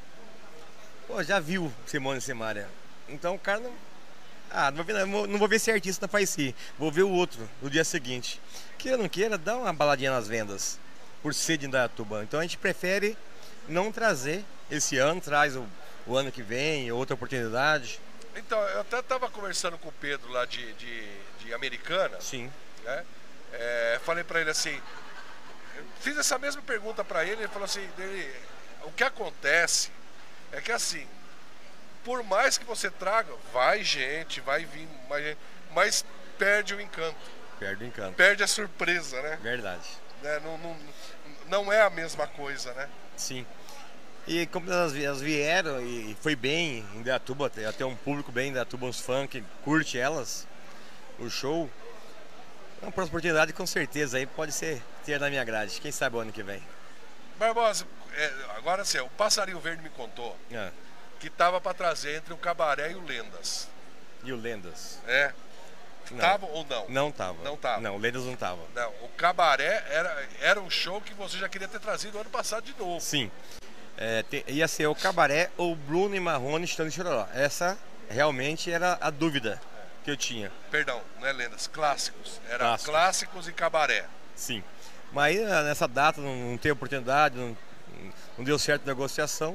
S7: Pô, já viu Simone e Simária. Então o cara não... Ah, não vou, ver, não vou ver esse artista na Faici. Vou ver o outro no dia seguinte. Queira ou não queira, dá uma baladinha nas vendas. Por ser de Indaiatuba. Então a gente prefere não trazer esse ano, traz o, o ano que vem, outra oportunidade.
S2: Então, eu até estava conversando com o Pedro lá de, de, de Americana.
S7: Sim.
S2: Né? É, falei para ele assim, fiz essa mesma pergunta para ele, ele falou assim, dele, o que acontece é que assim, por mais que você traga, vai gente, vai vir mais gente, mas perde o encanto.
S7: Perde o encanto.
S2: Perde a surpresa, né?
S7: Verdade.
S2: Né? Não, não, não é a mesma coisa, né?
S7: Sim. E como elas, elas vieram e foi bem em Indaiatuba, até um público bem em Indaiatuba, uns fãs que curte elas, o show. Uma próxima oportunidade com certeza aí pode ser ter na minha grade. Quem sabe o ano que vem.
S2: Barbosa, é, agora sim, o Passarinho Verde me contou
S7: Ah.
S2: que tava para trazer entre o Cabaré e o Lendas.
S7: E o Lendas?
S2: É.
S7: Não.
S2: Tava ou não?
S7: Não tava.
S2: Não tava.
S7: Não, o Lendas não tava.
S2: Não, o Cabaré era, era um show que você já queria ter trazido ano passado de novo.
S7: Sim. É, te, ia ser o Cabaré ou Bruno e Marrone estando em Chororó. Essa realmente era a dúvida que eu tinha.
S2: Perdão, não é Lendas, clássicos. Era
S7: Clássicos.
S2: clássicos e Cabaré.
S7: Sim. Mas aí nessa data não, não teve oportunidade, não, não deu certo a negociação.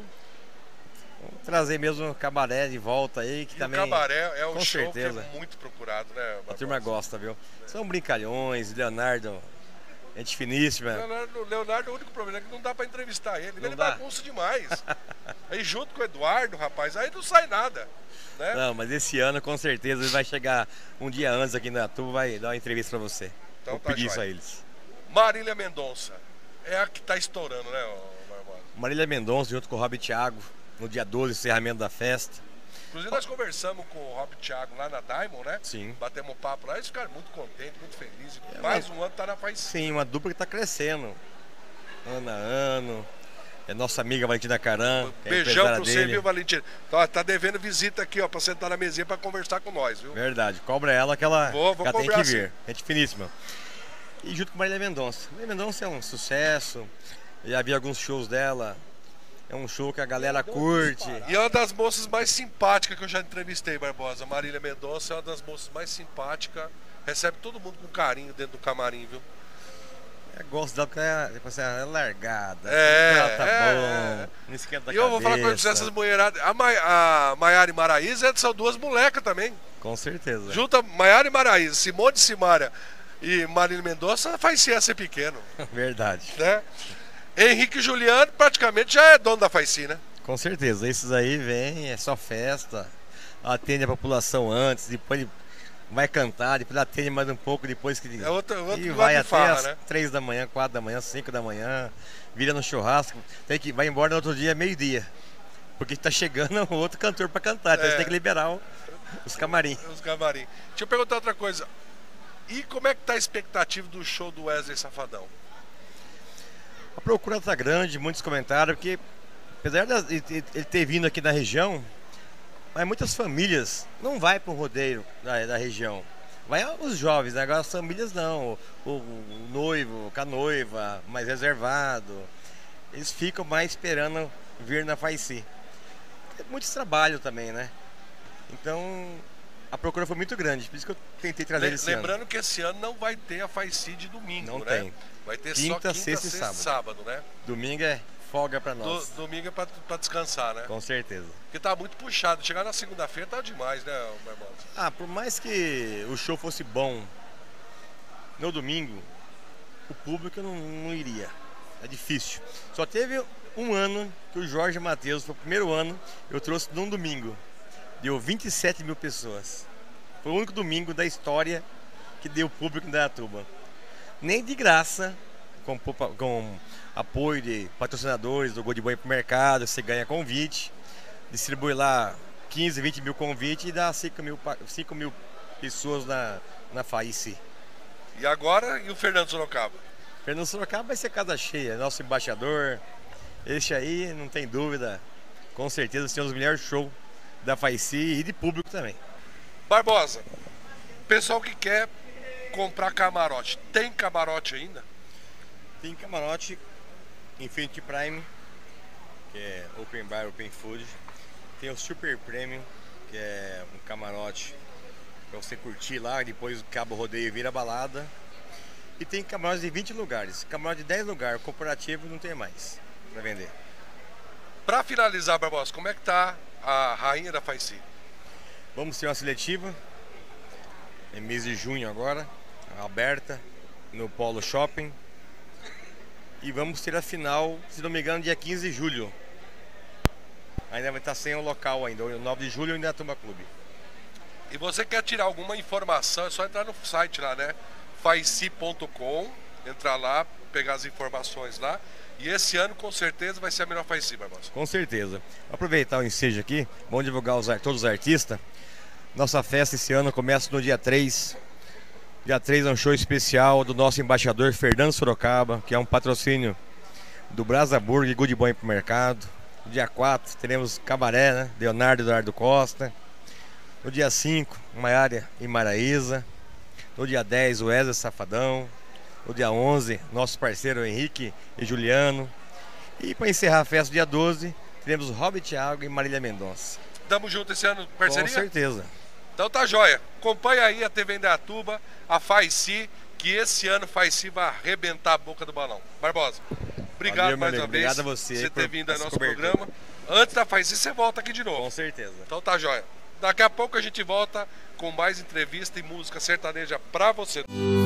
S7: Vamos trazer mesmo o Cabaré de volta aí, que
S2: E
S7: também...
S2: o Cabaré é um
S7: com
S2: show
S7: certeza.
S2: que é muito procurado, né?
S7: A
S2: Barbosa?
S7: turma gosta, viu? São brincalhões, Leonardo, gente finíssima.
S2: Leonardo, Leonardo, o único problema é que não dá pra entrevistar ele.
S7: Não
S2: ele
S7: dá.
S2: bagunça demais. Aí junto com o Eduardo, rapaz, aí não sai nada. Né?
S7: Não, mas esse ano com certeza ele vai chegar um dia antes aqui na Indaiatuba, vai dar uma entrevista pra você.
S2: Então
S7: Vou
S2: tá
S7: pedir isso
S2: joia.
S7: a eles.
S2: Marília Mendonça. É a que tá estourando, né, ô Barbosa?
S7: Marília Mendonça junto com o Rob Thiago, no dia doze, encerramento da festa.
S2: Inclusive nós conversamos com o Rob Thiago lá na Diamond, né?
S7: Sim.
S2: Batemos um papo lá, eles ficaram muito contentes, muito felizes.
S7: É,
S2: Mais
S7: mas-
S2: um ano tá na Faici.
S7: Sim, uma dupla que tá crescendo. Ano a ano. É nossa amiga Valentina Caran. que é
S2: Beijão
S7: empresária
S2: pra você,
S7: dele.
S2: viu, Valentina? Tá, tá devendo visita aqui, ó, pra sentar na mesinha pra conversar com nós, viu?
S7: Verdade, cobra ela que ela,
S2: Vou- vou
S7: que ela tem
S2: cobrar,
S7: que vir. Gente finíssima. E junto com Marília Mendonça. Marília Mendonça é um sucesso. Já vi alguns shows dela. É um show que a galera curte.
S2: E é uma das moças mais simpáticas que eu já entrevistei, Barbosa. Marília Mendonça é uma das moças mais simpáticas. Recebe todo mundo com carinho dentro do camarim, viu?
S7: Eu gosto dela porque ela, tipo assim, ela é largada.
S2: É,
S7: ela tá
S2: é,
S7: bom.
S2: é.
S7: Não esquenta a
S2: E eu vou falar com
S7: cabeça.
S2: vocês, essas mulheradas. A, Ma a Maiara e Maraísa são duas molecas também.
S7: Com certeza.
S2: Junta Maiara e Maraísa, Simone e Simária e Marília Mendonça, faz ser ser pequeno,
S7: Verdade.
S2: né? Henrique e Juliano praticamente já é dono da Faici, né?
S7: Com certeza. Esses aí vêm, é só festa. Atende a população antes, depois ele vai cantar, depois atende mais um pouco, depois que...
S2: É outro, outro
S7: e vai até
S2: farra,
S7: às
S2: né?
S7: três da manhã, quatro da manhã, cinco da manhã, vira no churrasco, tem que, vai embora no outro dia, meio-dia. Porque tá chegando outro cantor para cantar, então
S2: É.
S7: você tem que liberar o, os camarim.
S2: Os camarim. Deixa eu perguntar outra coisa. E como é que tá a expectativa do show do Wesley Safadão?
S7: A procura tá grande, muitos comentários, porque apesar de ele ter vindo aqui na região, mas muitas famílias não vai para o rodeio da, da região. Vai os jovens, né? Agora as famílias não. O, o, o noivo, com a noiva, mais reservado. Eles ficam mais esperando vir na Faici. Tem muito trabalho também, né? Então a procura foi muito grande, por isso que eu tentei trazer ele esse ano.
S2: Lembrando que esse ano não vai ter a Faici de domingo,
S7: Não
S2: né?
S7: tem.
S2: Vai ter
S7: Quinta,
S2: só quinta,
S7: sexta e
S2: sexta e
S7: sábado.
S2: sábado, né?
S7: Domingo é folga para nós.
S2: Do, domingo é pra, pra descansar, né?
S7: Com certeza.
S2: Porque tá muito puxado. Chegar na segunda-feira tá demais, né, Barbosa?
S7: Ah, por mais que o show fosse bom no domingo, o público não, não iria. É difícil. Só teve um ano que o Jorge Matheus, foi o primeiro ano, eu trouxe num domingo. Deu vinte e sete mil pessoas. Foi o único domingo da história que deu público em Indaiatuba. Nem de graça, com, com apoio de patrocinadores do Gol de Banho pro Mercado, você ganha convite, distribui lá quinze, vinte mil convites e dá cinco mil, cinco mil pessoas na, na Faici.
S2: E agora, e o Fernando Sorocaba?
S7: Fernando Sorocaba vai ser casa cheia, nosso embaixador. Este aí, não tem dúvida, com certeza tem um dos melhores shows da Faici e de público também.
S2: Barbosa, pessoal que quer comprar camarote, tem camarote ainda?
S7: Tem camarote Infinity Prime, que é Open Bar, Open Food. Tem o Super Premium, que é um camarote para você curtir lá, depois acaba o rodeio e vira balada. E tem camarotes de vinte lugares. Camarote de dez lugares, corporativo não tem mais para vender.
S2: Para finalizar, Barbosa, como é que tá a rainha da Faici?
S7: Vamos ter uma seletiva, em mês de junho agora, aberta, no Polo Shopping. E vamos ter a final, se não me engano, dia quinze de julho. Ainda vai estar sem o local ainda, o nove de julho ainda é Indaiatuba Clube.
S2: E você quer tirar alguma informação, é só entrar no site lá, né? faici ponto com, entrar lá, pegar as informações lá. E esse ano com certeza vai ser a melhor Faici, Barbosa.
S7: Com certeza. Vou aproveitar o ensejo aqui, vamos divulgar os, todos os artistas. Nossa festa esse ano começa no dia três. Dia três é um show especial do nosso embaixador Fernando Sorocaba, que é um patrocínio do Brasa Burger e Good Boy pro Mercado. No dia quatro teremos Cabaré, né? Leonardo Eduardo Costa. No dia cinco, Maiara e Maraísa. No dia dez, o Wesley Safadão. No dia onze, nosso parceiro Henrique e Juliano. E para encerrar a festa, dia doze, teremos Rob Thiago e Marília Mendonça.
S2: Tamo junto esse ano, parceria?
S7: Com certeza.
S2: Então tá joia. Acompanha aí a T V Indaiatuba, a Faici, que esse ano Faici vai arrebentar a boca do balão. Barbosa, obrigado
S7: Valeu,
S2: mais
S7: amigo.
S2: uma vez
S7: Obrigado a você
S2: por ter
S7: por
S2: vindo ao
S7: essa
S2: nosso
S7: cobertura.
S2: programa. Antes da Faici, você volta aqui de novo.
S7: Com certeza.
S2: Então tá joia. Daqui a pouco a gente volta com mais entrevista e música sertaneja pra você.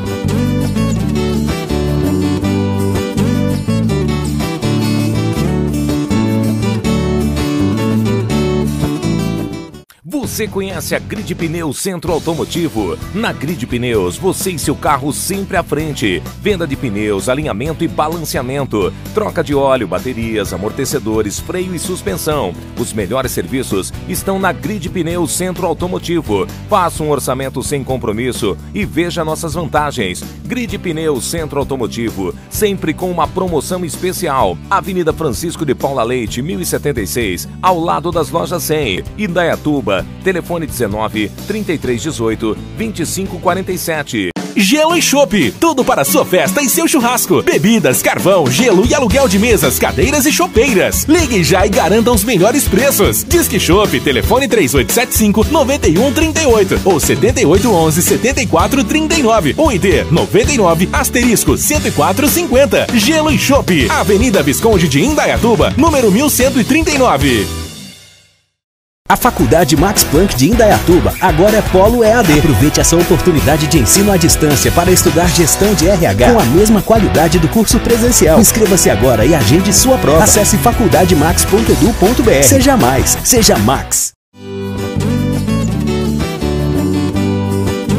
S4: Você conhece a Grid Pneus Centro Automotivo? Na Grid Pneus, você e seu carro sempre à frente. Venda de pneus, alinhamento e balanceamento. Troca de óleo, baterias, amortecedores, freio e suspensão. Os melhores serviços estão na Grid Pneus Centro Automotivo. Faça um orçamento sem compromisso e veja nossas vantagens. Grid Pneus Centro Automotivo, sempre com uma promoção especial. Avenida Francisco de Paula Leite, mil e setenta e seis, ao lado das lojas cem. Indaiatuba. Telefone dezenove, trinta e três dezoito, vinte e cinco quarenta e sete.
S5: Gelo e Chopp, tudo para sua festa e seu churrasco. Bebidas, carvão, gelo e aluguel de mesas, cadeiras e chopeiras. Ligue já e garanta os melhores preços. Disque Chopp, telefone três oito sete cinco, nove um três oito ou sete oito um um, sete quatro três nove ou I D noventa e nove asterisco cento e quatro cinquenta. Gelo e Chopp, Avenida Visconde de Indaiatuba, número mil cento e trinta e nove.
S6: A Faculdade Max Planck de Indaiatuba agora é Polo E A D. Aproveite essa oportunidade de ensino à distância para estudar gestão de R H com a mesma qualidade do curso presencial. Inscreva-se agora e agende sua prova. Acesse faculdade max ponto edu ponto br. Seja mais, seja Max.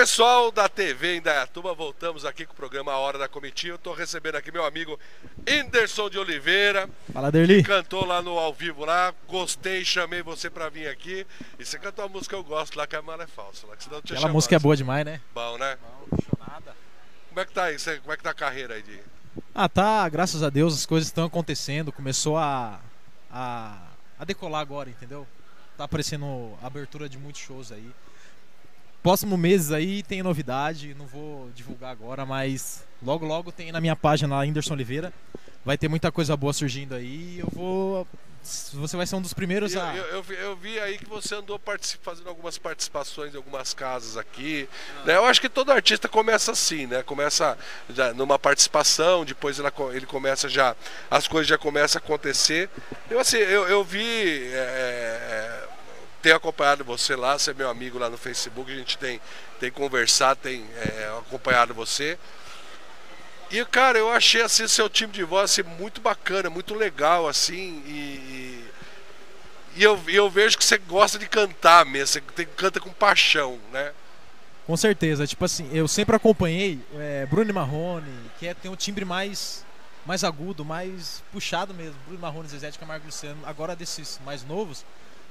S2: Pessoal da T V Indaiatuba, voltamos aqui com o programa A Hora da Comitiva. Eu tô recebendo aqui meu amigo Whindersson de Oliveira.
S8: Fala, Derli.
S2: Que cantou lá no ao vivo lá, gostei, chamei você pra vir aqui. E você cantou uma música que eu gosto lá, que a Mala é Falsa. Lá, que senão eu tinha
S8: Aquela
S2: chamado.
S8: música é boa demais, né?
S2: Bom, né?
S8: Não, não nada.
S2: Como é que tá aí? Você- Como é que tá a carreira aí de...
S8: Ah, tá, graças a Deus as coisas estão acontecendo. Começou a, a, a decolar agora, entendeu? Tá aparecendo abertura de muitos shows aí. Próximo mês aí tem novidade, não vou divulgar agora, mas logo logo tem na minha página lá, Whindersson Oliveira. Vai ter muita coisa boa surgindo aí. Eu vou. Você vai ser um dos primeiros
S2: Eu,
S8: a.
S2: eu, eu vi- eu vi aí que você andou partici- fazendo algumas participações em algumas casas aqui. Né? Eu acho que todo artista começa assim, né? Começa já numa participação, depois ela co- ele começa já. As coisas já começam a acontecer. Eu assim, eu, eu vi. é, tenho acompanhado você lá, você é meu amigo lá no Facebook, a gente tem, tem conversado, tem é, acompanhado você. E, cara, eu achei assim seu time de voz assim, muito bacana, muito legal, assim, e, e eu, e eu vejo que você gosta de cantar mesmo, você tem- canta com paixão, né?
S8: Com certeza, tipo assim, eu sempre acompanhei é, Bruno e Marrone, que é, tem um timbre mais, mais agudo, mais puxado mesmo. Bruno e Marrone, Zezé de Camargo e Luciano. Agora desses mais novos,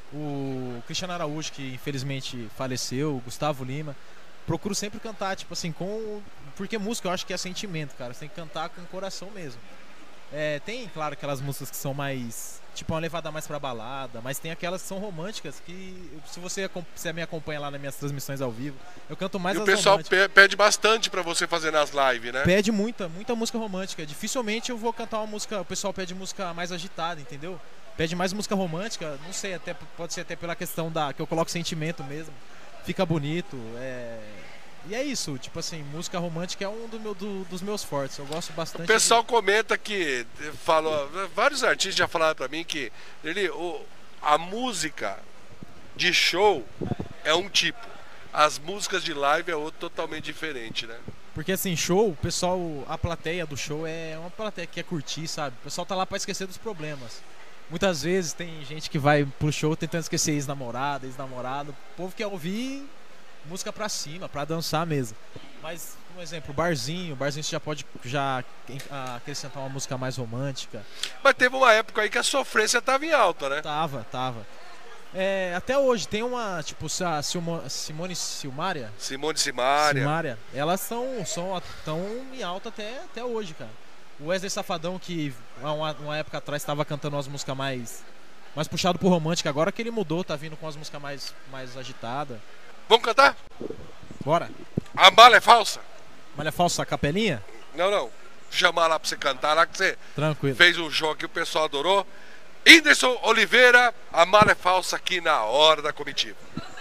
S8: o Cristiano Araújo, que infelizmente faleceu, o Gustavo Lima. Procuro sempre cantar, tipo assim, com. Porque música eu acho que é sentimento, cara. Você tem que cantar com o coração mesmo. É, tem, claro, aquelas músicas que são mais. Tipo, uma levada mais pra balada, mas tem aquelas que são românticas que, se você, acom- você me acompanha lá nas minhas transmissões ao vivo, eu canto mais
S2: E o
S8: as
S2: pessoal
S8: românticas.
S2: pe- pede bastante pra você fazer nas lives, né?
S8: Pede muita, muita música romântica. Dificilmente eu vou cantar uma música. O pessoal pede música mais agitada, entendeu? Pede mais música romântica, não sei, até pode ser até pela questão da que eu coloco sentimento mesmo. Fica bonito. É... E é isso, tipo assim, música romântica é um do meu, do- dos meus fortes. Eu gosto bastante.
S2: O pessoal comenta que falou, vários artistas já falaram pra mim que ele, o, a música de show é um tipo, as músicas de live é outro totalmente diferente, né?
S8: Porque assim, show, o pessoal, a plateia do show é uma plateia que quer curtir, sabe? O pessoal tá lá pra esquecer dos problemas. Muitas vezes tem gente que vai pro show tentando esquecer ex-namorada, ex-namorado. O povo quer ouvir música pra cima, pra dançar mesmo. Mas, um exemplo, barzinho, barzinho você já pode já ah, acrescentar uma música mais romântica.
S2: Mas teve uma época aí que a sofrência tava em alta, né?
S8: Tava, tava. É, até hoje tem uma, tipo, a Silmo- Simone Silmaria,
S2: Simone Simaria.
S8: Silmaria, elas são são tão em alta até, até hoje, cara. O Wesley Safadão, que há uma, uma época atrás estava cantando umas músicas mais mais puxado por romântica, agora que ele mudou, tá vindo com as músicas mais mais agitadas.
S2: Vamos cantar?
S8: Bora.
S2: A Mala é Falsa?
S8: Malha falsa, capelinha?
S2: Não, não. Chamar lá pra você cantar lá que você
S8: Tranquilo.
S2: fez um show que o pessoal adorou. Whindersson Oliveira, A Mala é Falsa aqui na Hora da Comitiva.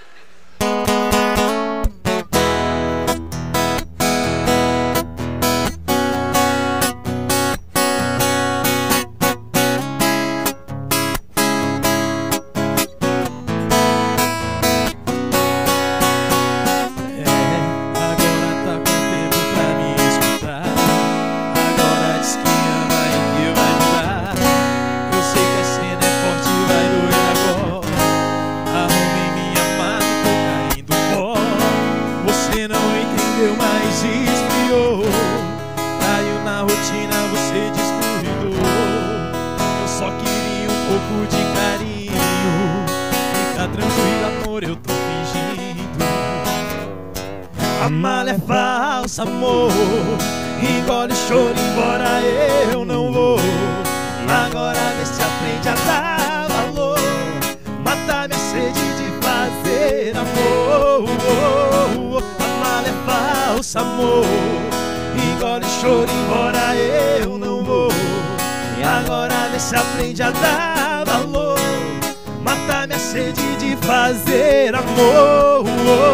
S8: Agora tá com tempo pra me escutar. Agora diz que ama e que vai mudar. Eu sei que a cena é forte e vai doer agora. Arrumei minha mala e tô caindo fora. Você não entendeu, mas esfriou. Caiu na rotina, você descuidou. Eu só queria um pouco de carinho. Fica tranquilo, amor, eu tô fingindo. A mala é falsa, amor. Engole o choro, embora eu não vou. Agora vê se aprende a dar valor. Mata minha sede de fazer amor. A mala é falsa, amor. Engole o choro, embora eu não vou. E agora vê se aprende a dar valor. Mata minha sede de fazer amor.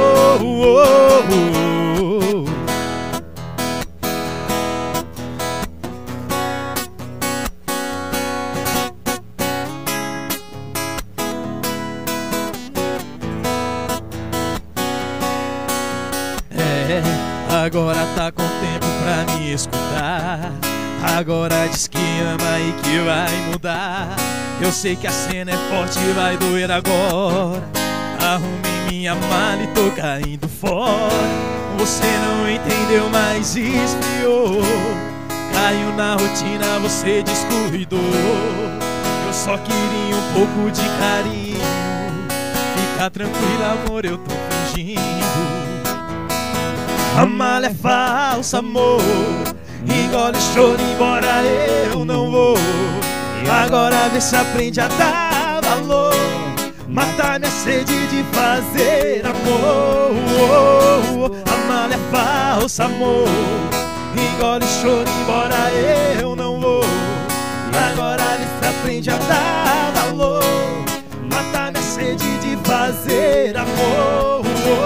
S8: É, agora tá com tempo pra me escutar. Agora diz que ama e que vai mudar. Eu sei que a cena é forte e vai doer agora. Arrumei minha mala e tô caindo fora. Você não entendeu, mas esfriou. Caiu na rotina, você descuidou. Eu só queria um pouco de carinho. Fica tranquila, amor, eu tô fingindo. A mala é falsa, amor. Engole o choro, embora eu não vou. Agora vê se aprende a dar valor. Matar minha sede de fazer amor. A mala é falsa, amor. Engole o choro, embora eu não vou. Agora vê se aprende a dar valor. Matar minha sede de fazer amor.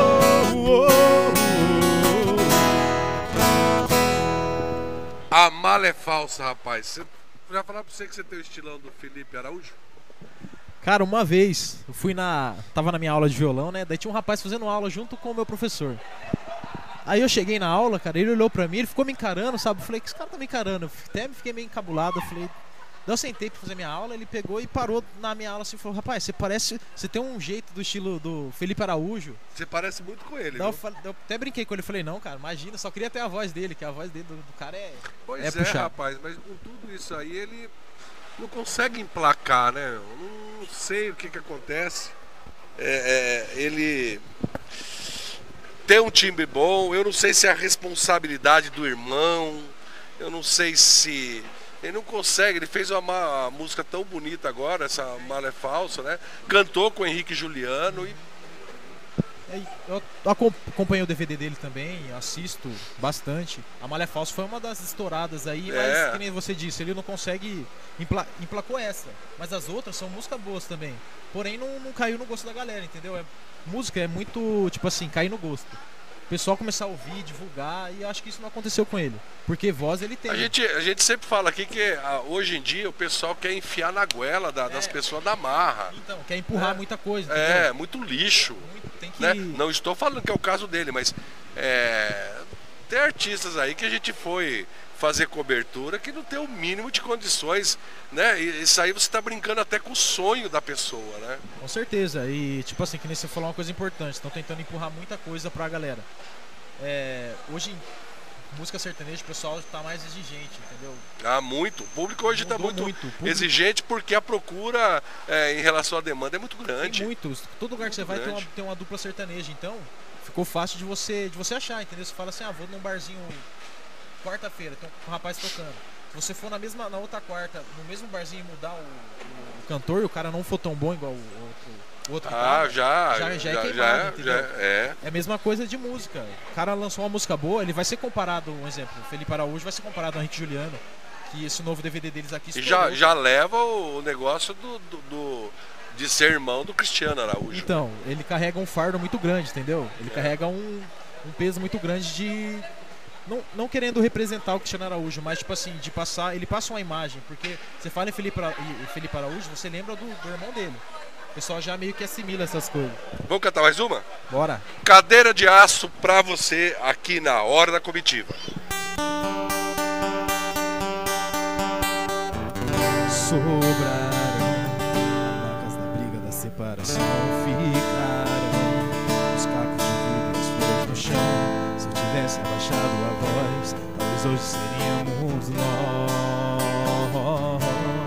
S2: A mala é falsa, rapaz. Você já falar pra você que você tem o estilão do Felipe Araújo?
S8: Cara, uma vez eu fui na... Tava na minha aula de violão, né? Daí tinha um rapaz fazendo aula junto com o meu professor. Aí eu cheguei na aula, cara, ele olhou pra mim, ele ficou me encarando, sabe? Eu falei, que esse cara tá me encarando? Eu até fiquei meio encabulado, eu falei... Daí eu sentei pra fazer minha aula, ele pegou e parou na minha aula assim e falou: rapaz, você parece... Você tem um jeito do estilo do Felipe Araújo.
S2: Você parece muito com ele,
S8: Daí eu,
S2: viu?
S8: falei, eu até brinquei com ele, falei, não, cara, imagina, só queria ter a voz dele, que a voz dele do, do cara é...
S2: Pois
S8: é,
S2: é,
S8: puxado.
S2: rapaz, mas com tudo isso aí ele não consegue emplacar, né? Eu não sei o que que acontece. É, é, ele tem um timbre bom, eu não sei se é a responsabilidade do irmão, eu não sei se... Ele não consegue, ele fez uma, uma música tão bonita agora, essa Mala é Falsa, né? Cantou com o Henrique Juliano e...
S8: Eu acompanhei o D V D dele também, assisto bastante. A Malha é Falsa foi uma das estouradas aí,
S2: É.
S8: mas que nem você disse, ele não consegue, empla, emplacou essa. Mas as outras são músicas boas também. Porém não, não caiu no gosto da galera, entendeu? É, música é muito, tipo assim, cair no gosto. O pessoal começar a ouvir, divulgar, e eu acho que isso não aconteceu com ele. Porque voz ele tem.
S2: A gente, a gente sempre fala aqui que ah, hoje em dia o pessoal quer enfiar na goela da- das
S8: É.
S2: pessoas da marra.
S8: Então, quer empurrar
S2: É.
S8: muita coisa,
S2: É,
S8: entendeu?
S2: muito lixo.
S8: Muito, tem que...
S2: Né? Não estou falando que é o caso dele, mas é, tem artistas aí que a gente foi fazer cobertura que não tem o mínimo de condições, né? E isso aí você está brincando até com o sonho da pessoa, né?
S8: Com certeza, e tipo assim, que nem você falou uma coisa importante, estão tentando empurrar muita coisa pra galera. É, hoje, música sertaneja, o pessoal tá mais exigente, entendeu?
S2: Ah, muito. O público hoje está
S8: Mudou
S2: muito,
S8: muito. O público-
S2: exigente porque a procura é, em relação à demanda é muito grande.
S8: Tem muitos, todo lugar que você vai tem uma,
S2: grande.
S8: tem uma dupla sertaneja, então ficou fácil de você, de você achar, entendeu? Você fala assim, ah, vou num barzinho quarta-feira, tem um rapaz tocando. Se você for na mesma, na outra quarta, no mesmo barzinho e mudar o, o, o cantor e o cara não for tão bom igual o outro, o outro que
S2: Ah,
S8: tava,
S2: já,
S8: já, já é
S2: já,
S8: queimado,
S2: já,
S8: entendeu?
S2: já é.
S8: É a mesma coisa de música. O cara lançou uma música boa, ele vai ser comparado, um exemplo, o Felipe Araújo vai ser comparado ao Henrique Juliano, que esse novo D V D deles aqui
S2: E
S8: estourou.
S2: já, já leva o negócio do, do, do- de ser irmão do Cristiano Araújo.
S8: Então, ele carrega um fardo muito grande, entendeu? Ele
S2: É.
S8: carrega um, um peso muito grande de... Não, não querendo representar o Cristiano Araújo, mas tipo assim, de passar... Ele passa uma imagem, porque você fala em Felipe, Ara- em Felipe Araújo, você lembra do, do irmão dele. O pessoal já meio que assimila essas coisas.
S2: Vamos cantar mais uma?
S8: Bora.
S2: Cadeira de aço pra você aqui na Hora da Comitiva.
S8: Sobraram marcas da briga, da separação. Ficaram os cacos de vidro e as flores no chão. Se eu tivesse abaixado a voz, talvez hoje seríamos nós.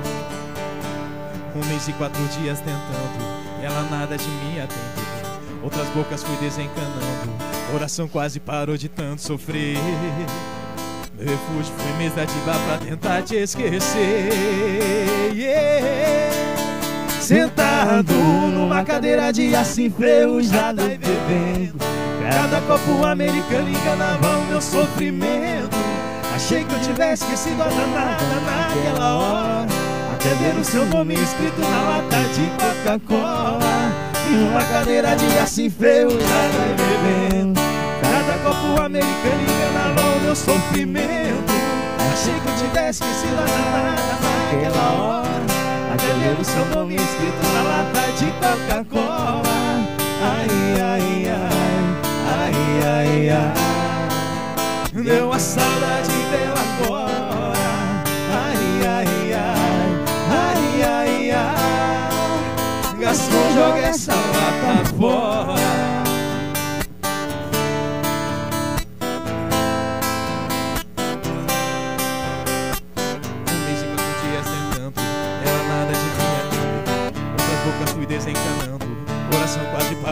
S8: Um mês e quatro dias tentando, ela nada de me atender. Outras bocas fui desencanando, oração quase parou de tanto sofrer. Meu refúgio foi mesa de bar pra tentar te esquecer. Yeah. Sentado numa cadeira de aço enferrujada e bebendo, cada copo americano enganava o meu sofrimento. Achei que eu tivesse esquecido a danada naquela hora, até ver o seu nome escrito na lata de Coca-Cola. Numa cadeira de aço enferrujada e bebendo, cada copo americano enganava o meu sofrimento. Achei que eu tivesse esquecido a danada naquela hora, até ver o seu nome escrito na lata de Coca-Cola. Ai, ai, ai, ai, ai, ai, deu a saudade dela agora. Ai, ai, ai, ai, ai, ai, Gastou, joga essa lata fora.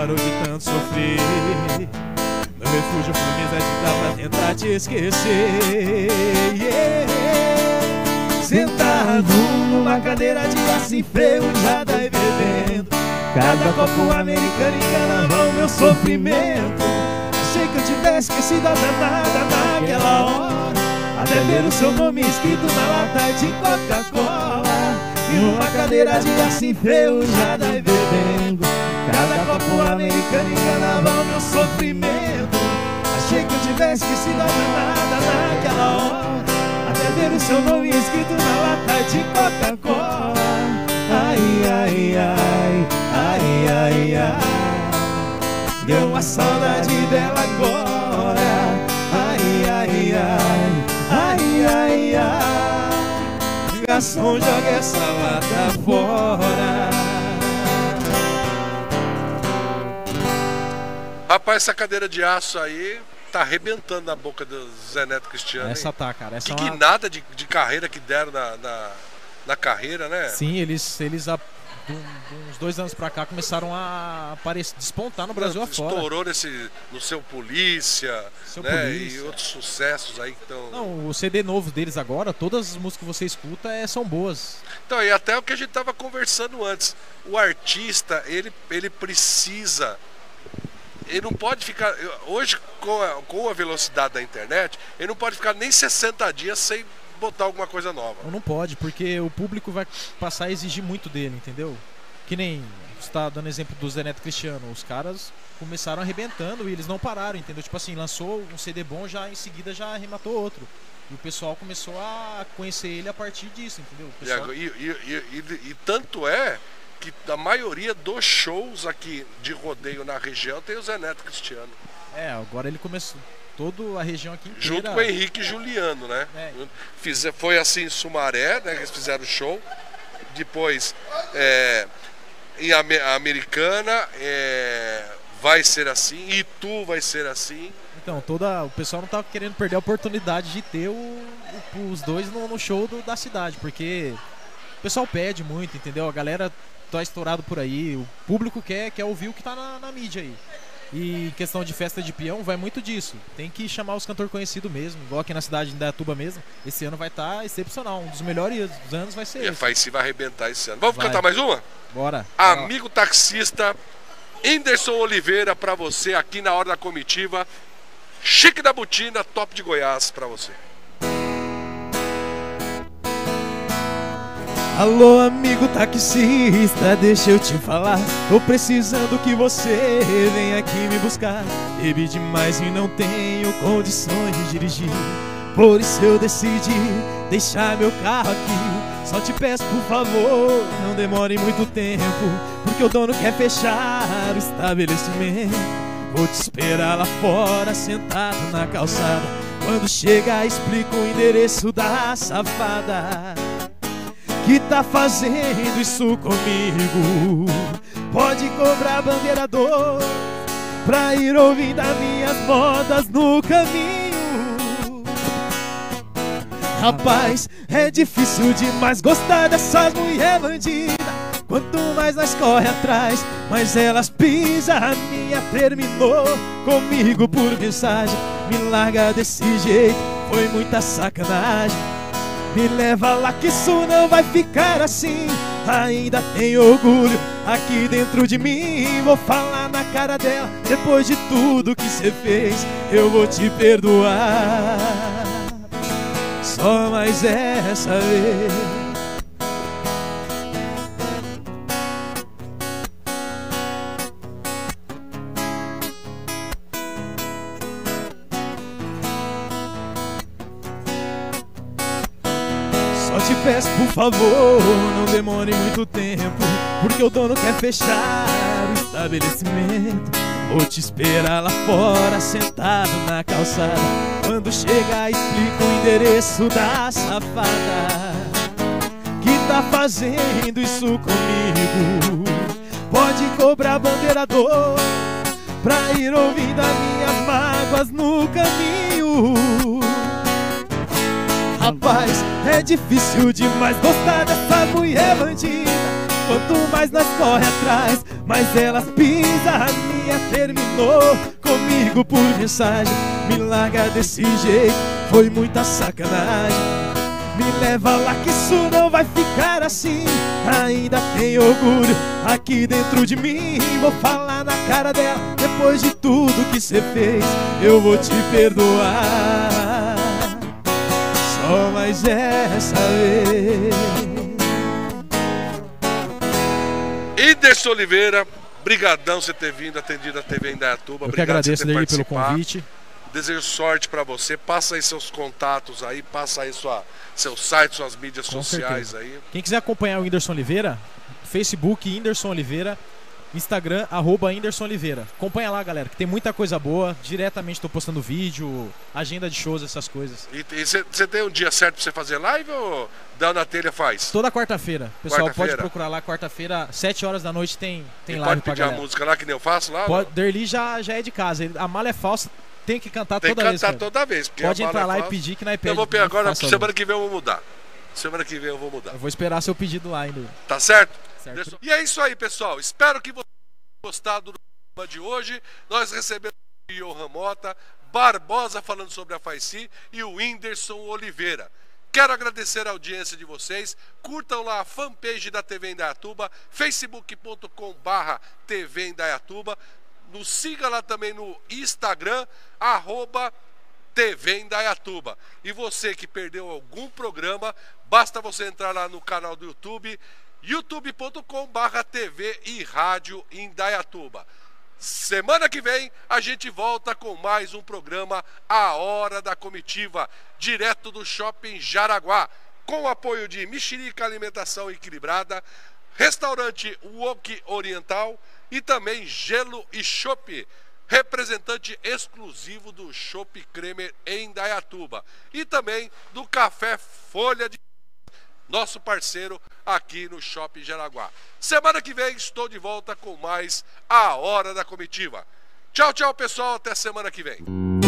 S8: parou de tanto sofrer. Meu refúgio foi mesa de cá pra tentar te esquecer. Yeah. Sentado numa cadeira de aço enferrujada e bebendo cada copo americano enganava o meu sofrimento. Achei que eu tivesse esquecido a danada naquela hora, até ver o seu nome escrito na lata de Coca-Cola. E numa cadeira de aço enferrujada e bebendo cada copo americano enganava o meu sofrimento. Achei que eu tivesse esquecido a danada naquela hora, até ver o seu nome escrito na lata de Coca-Cola. Ai, ai, ai, ai, ai, ai, deu uma saudade dela agora. Ai, ai, ai, ai, ai, ai, garçom, joga essa lata fora.
S2: Rapaz, essa cadeira de aço aí tá arrebentando na boca do Zé Neto Cristiano.
S8: Essa
S2: hein?
S8: tá, cara. Essa
S2: que
S8: é uma...
S2: nada de, de carreira que deram na, na, na carreira, né?
S8: Sim, eles, eles há de uns dois anos pra cá começaram a aparecer, despontar no Brasil afora.
S2: Estourou nesse, no Seu Polícia,
S8: Seu
S2: né?
S8: Polícia.
S2: E outros sucessos aí que estão...
S8: Não, o C D novo deles agora, todas as músicas que você escuta é, são boas.
S2: Então, e até o que a gente tava conversando antes. O artista, ele, ele precisa... Ele não pode ficar... Hoje, com a, com a velocidade da internet, ele não pode ficar nem sessenta dias sem botar alguma coisa nova.
S8: Não pode, porque o público vai passar a exigir muito dele, entendeu? Que nem você tá dando exemplo do Zé Neto Cristiano. Os caras começaram arrebentando e eles não pararam, entendeu? Tipo assim, lançou um C D bom, já em seguida já arrematou outro. E o pessoal começou a conhecer ele a partir disso, entendeu? O pessoal...
S2: E, e, e, e, e tanto é que a maioria dos shows aqui de rodeio na região tem o Zé Neto Cristiano.
S8: É, agora ele começou toda a região aqui inteira.
S2: Junto com o Henrique e Juliano, né?
S8: É.
S2: Fiz, foi assim em Sumaré, né? Eles fizeram show. Depois, é, em Am- Americana, é, vai ser assim. Itu vai ser assim.
S8: Então, toda, o pessoal não tá querendo perder a oportunidade de ter o, o, os dois no, no show do, da cidade, porque o pessoal pede muito, entendeu? A galera tá estourado por aí, o público quer, quer ouvir o que tá na, na mídia aí. E em questão de festa de peão, vai muito disso. Tem que chamar os cantores conhecidos mesmo, igual aqui na cidade de Indaiatuba mesmo. Esse ano vai estar tá excepcional, um dos melhores dos anos vai ser
S2: E a
S8: esse.
S2: Faísca vai arrebentar esse ano. Vamos
S8: Vai.
S2: cantar mais uma?
S8: Bora.
S2: Amigo taxista, Whindersson Oliveira pra você aqui na Hora da Comitiva. Chique da Botina, top de Goiás pra você.
S8: Alô, amigo taxista, deixa eu te falar. Tô precisando que você venha aqui me buscar. Bebi demais e não tenho condições de dirigir, por isso eu decidi deixar meu carro aqui. Só te peço, por favor, não demore muito tempo, porque o dono quer fechar o estabelecimento. Vou te esperar lá fora, sentado na calçada. Quando chegar, explico o endereço da safada que tá fazendo isso comigo. Pode cobrar bandeira dois pra ir ouvindo as minhas modas no caminho. Rapaz, é difícil demais gostar dessas mulher bandidas. Quanto mais nós corre atrás, mais elas pisam. A minha terminou comigo por mensagem. Me larga desse jeito, foi muita sacanagem. Me leva lá que isso não vai ficar assim. Ainda tenho orgulho aqui dentro de mim. Vou falar na cara dela, depois de tudo que cê fez, eu vou te perdoar. Só mais essa vez. Te peço, por favor, não demore muito tempo, porque o dono quer fechar o estabelecimento. Vou te esperar lá fora, sentado na calçada. Quando chegar, explico o endereço da safada que tá fazendo isso comigo. Pode cobrar bandeira dois pra ir ouvindo as minhas mágoas no caminho. Rapaz, é difícil demais gostar dessa mulher bandida. Quanto mais nós corre atrás, mais elas pisam. A minha terminou comigo por mensagem. Me larga desse jeito, foi muita sacanagem. Me leva lá que isso não vai ficar assim. Ainda tem orgulho aqui dentro de mim. Vou falar na cara dela, depois de tudo que cê fez, eu vou te perdoar. Só mais essa vez.
S2: Whindersson Oliveira, brigadão você ter vindo, atendido a T V Indaiatuba.
S8: Eu que agradeço daí pelo convite.
S2: Desejo sorte pra você. Passa aí seus contatos aí, passa aí sua, seu site, suas mídias
S8: Com
S2: sociais
S8: certeza.
S2: aí.
S8: Quem quiser acompanhar o Whindersson Oliveira, Facebook Whindersson Oliveira, Instagram arroba Whindersson Oliveira. Acompanha lá, galera, que tem muita coisa boa. Diretamente tô postando vídeo, agenda de shows, essas coisas.
S2: E você tem um dia certo pra você fazer live ou dá na telha faz?
S8: Toda quarta-feira. Pessoal,
S2: Quarta-feira.
S8: pode procurar lá, quarta-feira, sete horas da noite tem, tem
S2: E
S8: live
S2: pode
S8: pra
S2: pedir
S8: galera.
S2: a música lá que nem eu faço lá?
S8: Pode, Derli já, já é de casa. Ele- A mala é falsa, tem que cantar
S2: Tem que
S8: toda vez.
S2: cantar
S8: cara.
S2: toda vez. porque
S8: Pode
S2: a
S8: entrar
S2: bala
S8: lá
S2: é
S8: e
S2: falsa.
S8: pedir que nós pede.
S2: Eu vou pegar agora,
S8: Faça
S2: semana
S8: favor.
S2: que vem eu vou mudar. Semana que vem eu vou mudar.
S8: Eu vou esperar seu pedido lá ainda.
S2: Tá certo?
S8: Certo.
S2: Deixa- E é isso aí, pessoal. Espero que vocês tenham gostado do programa de hoje. Nós recebemos o Johan Mota, Barbosa falando sobre a Faici e o Whindersson Oliveira. Quero agradecer a audiência de vocês. Curtam lá a fanpage da T V Indaiatuba, facebook ponto com barra T V Indaiatuba. Nos siga lá também no Instagram, arroba T V Indaiatuba. E você que perdeu algum programa, basta você entrar lá no canal do YouTube, youtube ponto com barra T V e Rádio Indaiatuba. Semana que vem a gente volta com mais um programa A Hora da Comitiva, direto do Shopping Jaraguá, com o apoio de Mexerica Alimentação Equilibrada, Restaurante Wok Oriental e também Gelo e Chopp, representante exclusivo do Chopp Cremer em Indaiatuba, e também do Café Folha de nosso parceiro aqui no Shopping Jaraguá. Semana que vem estou de volta com mais A Hora da Comitiva. Tchau, tchau, pessoal. Até semana que vem.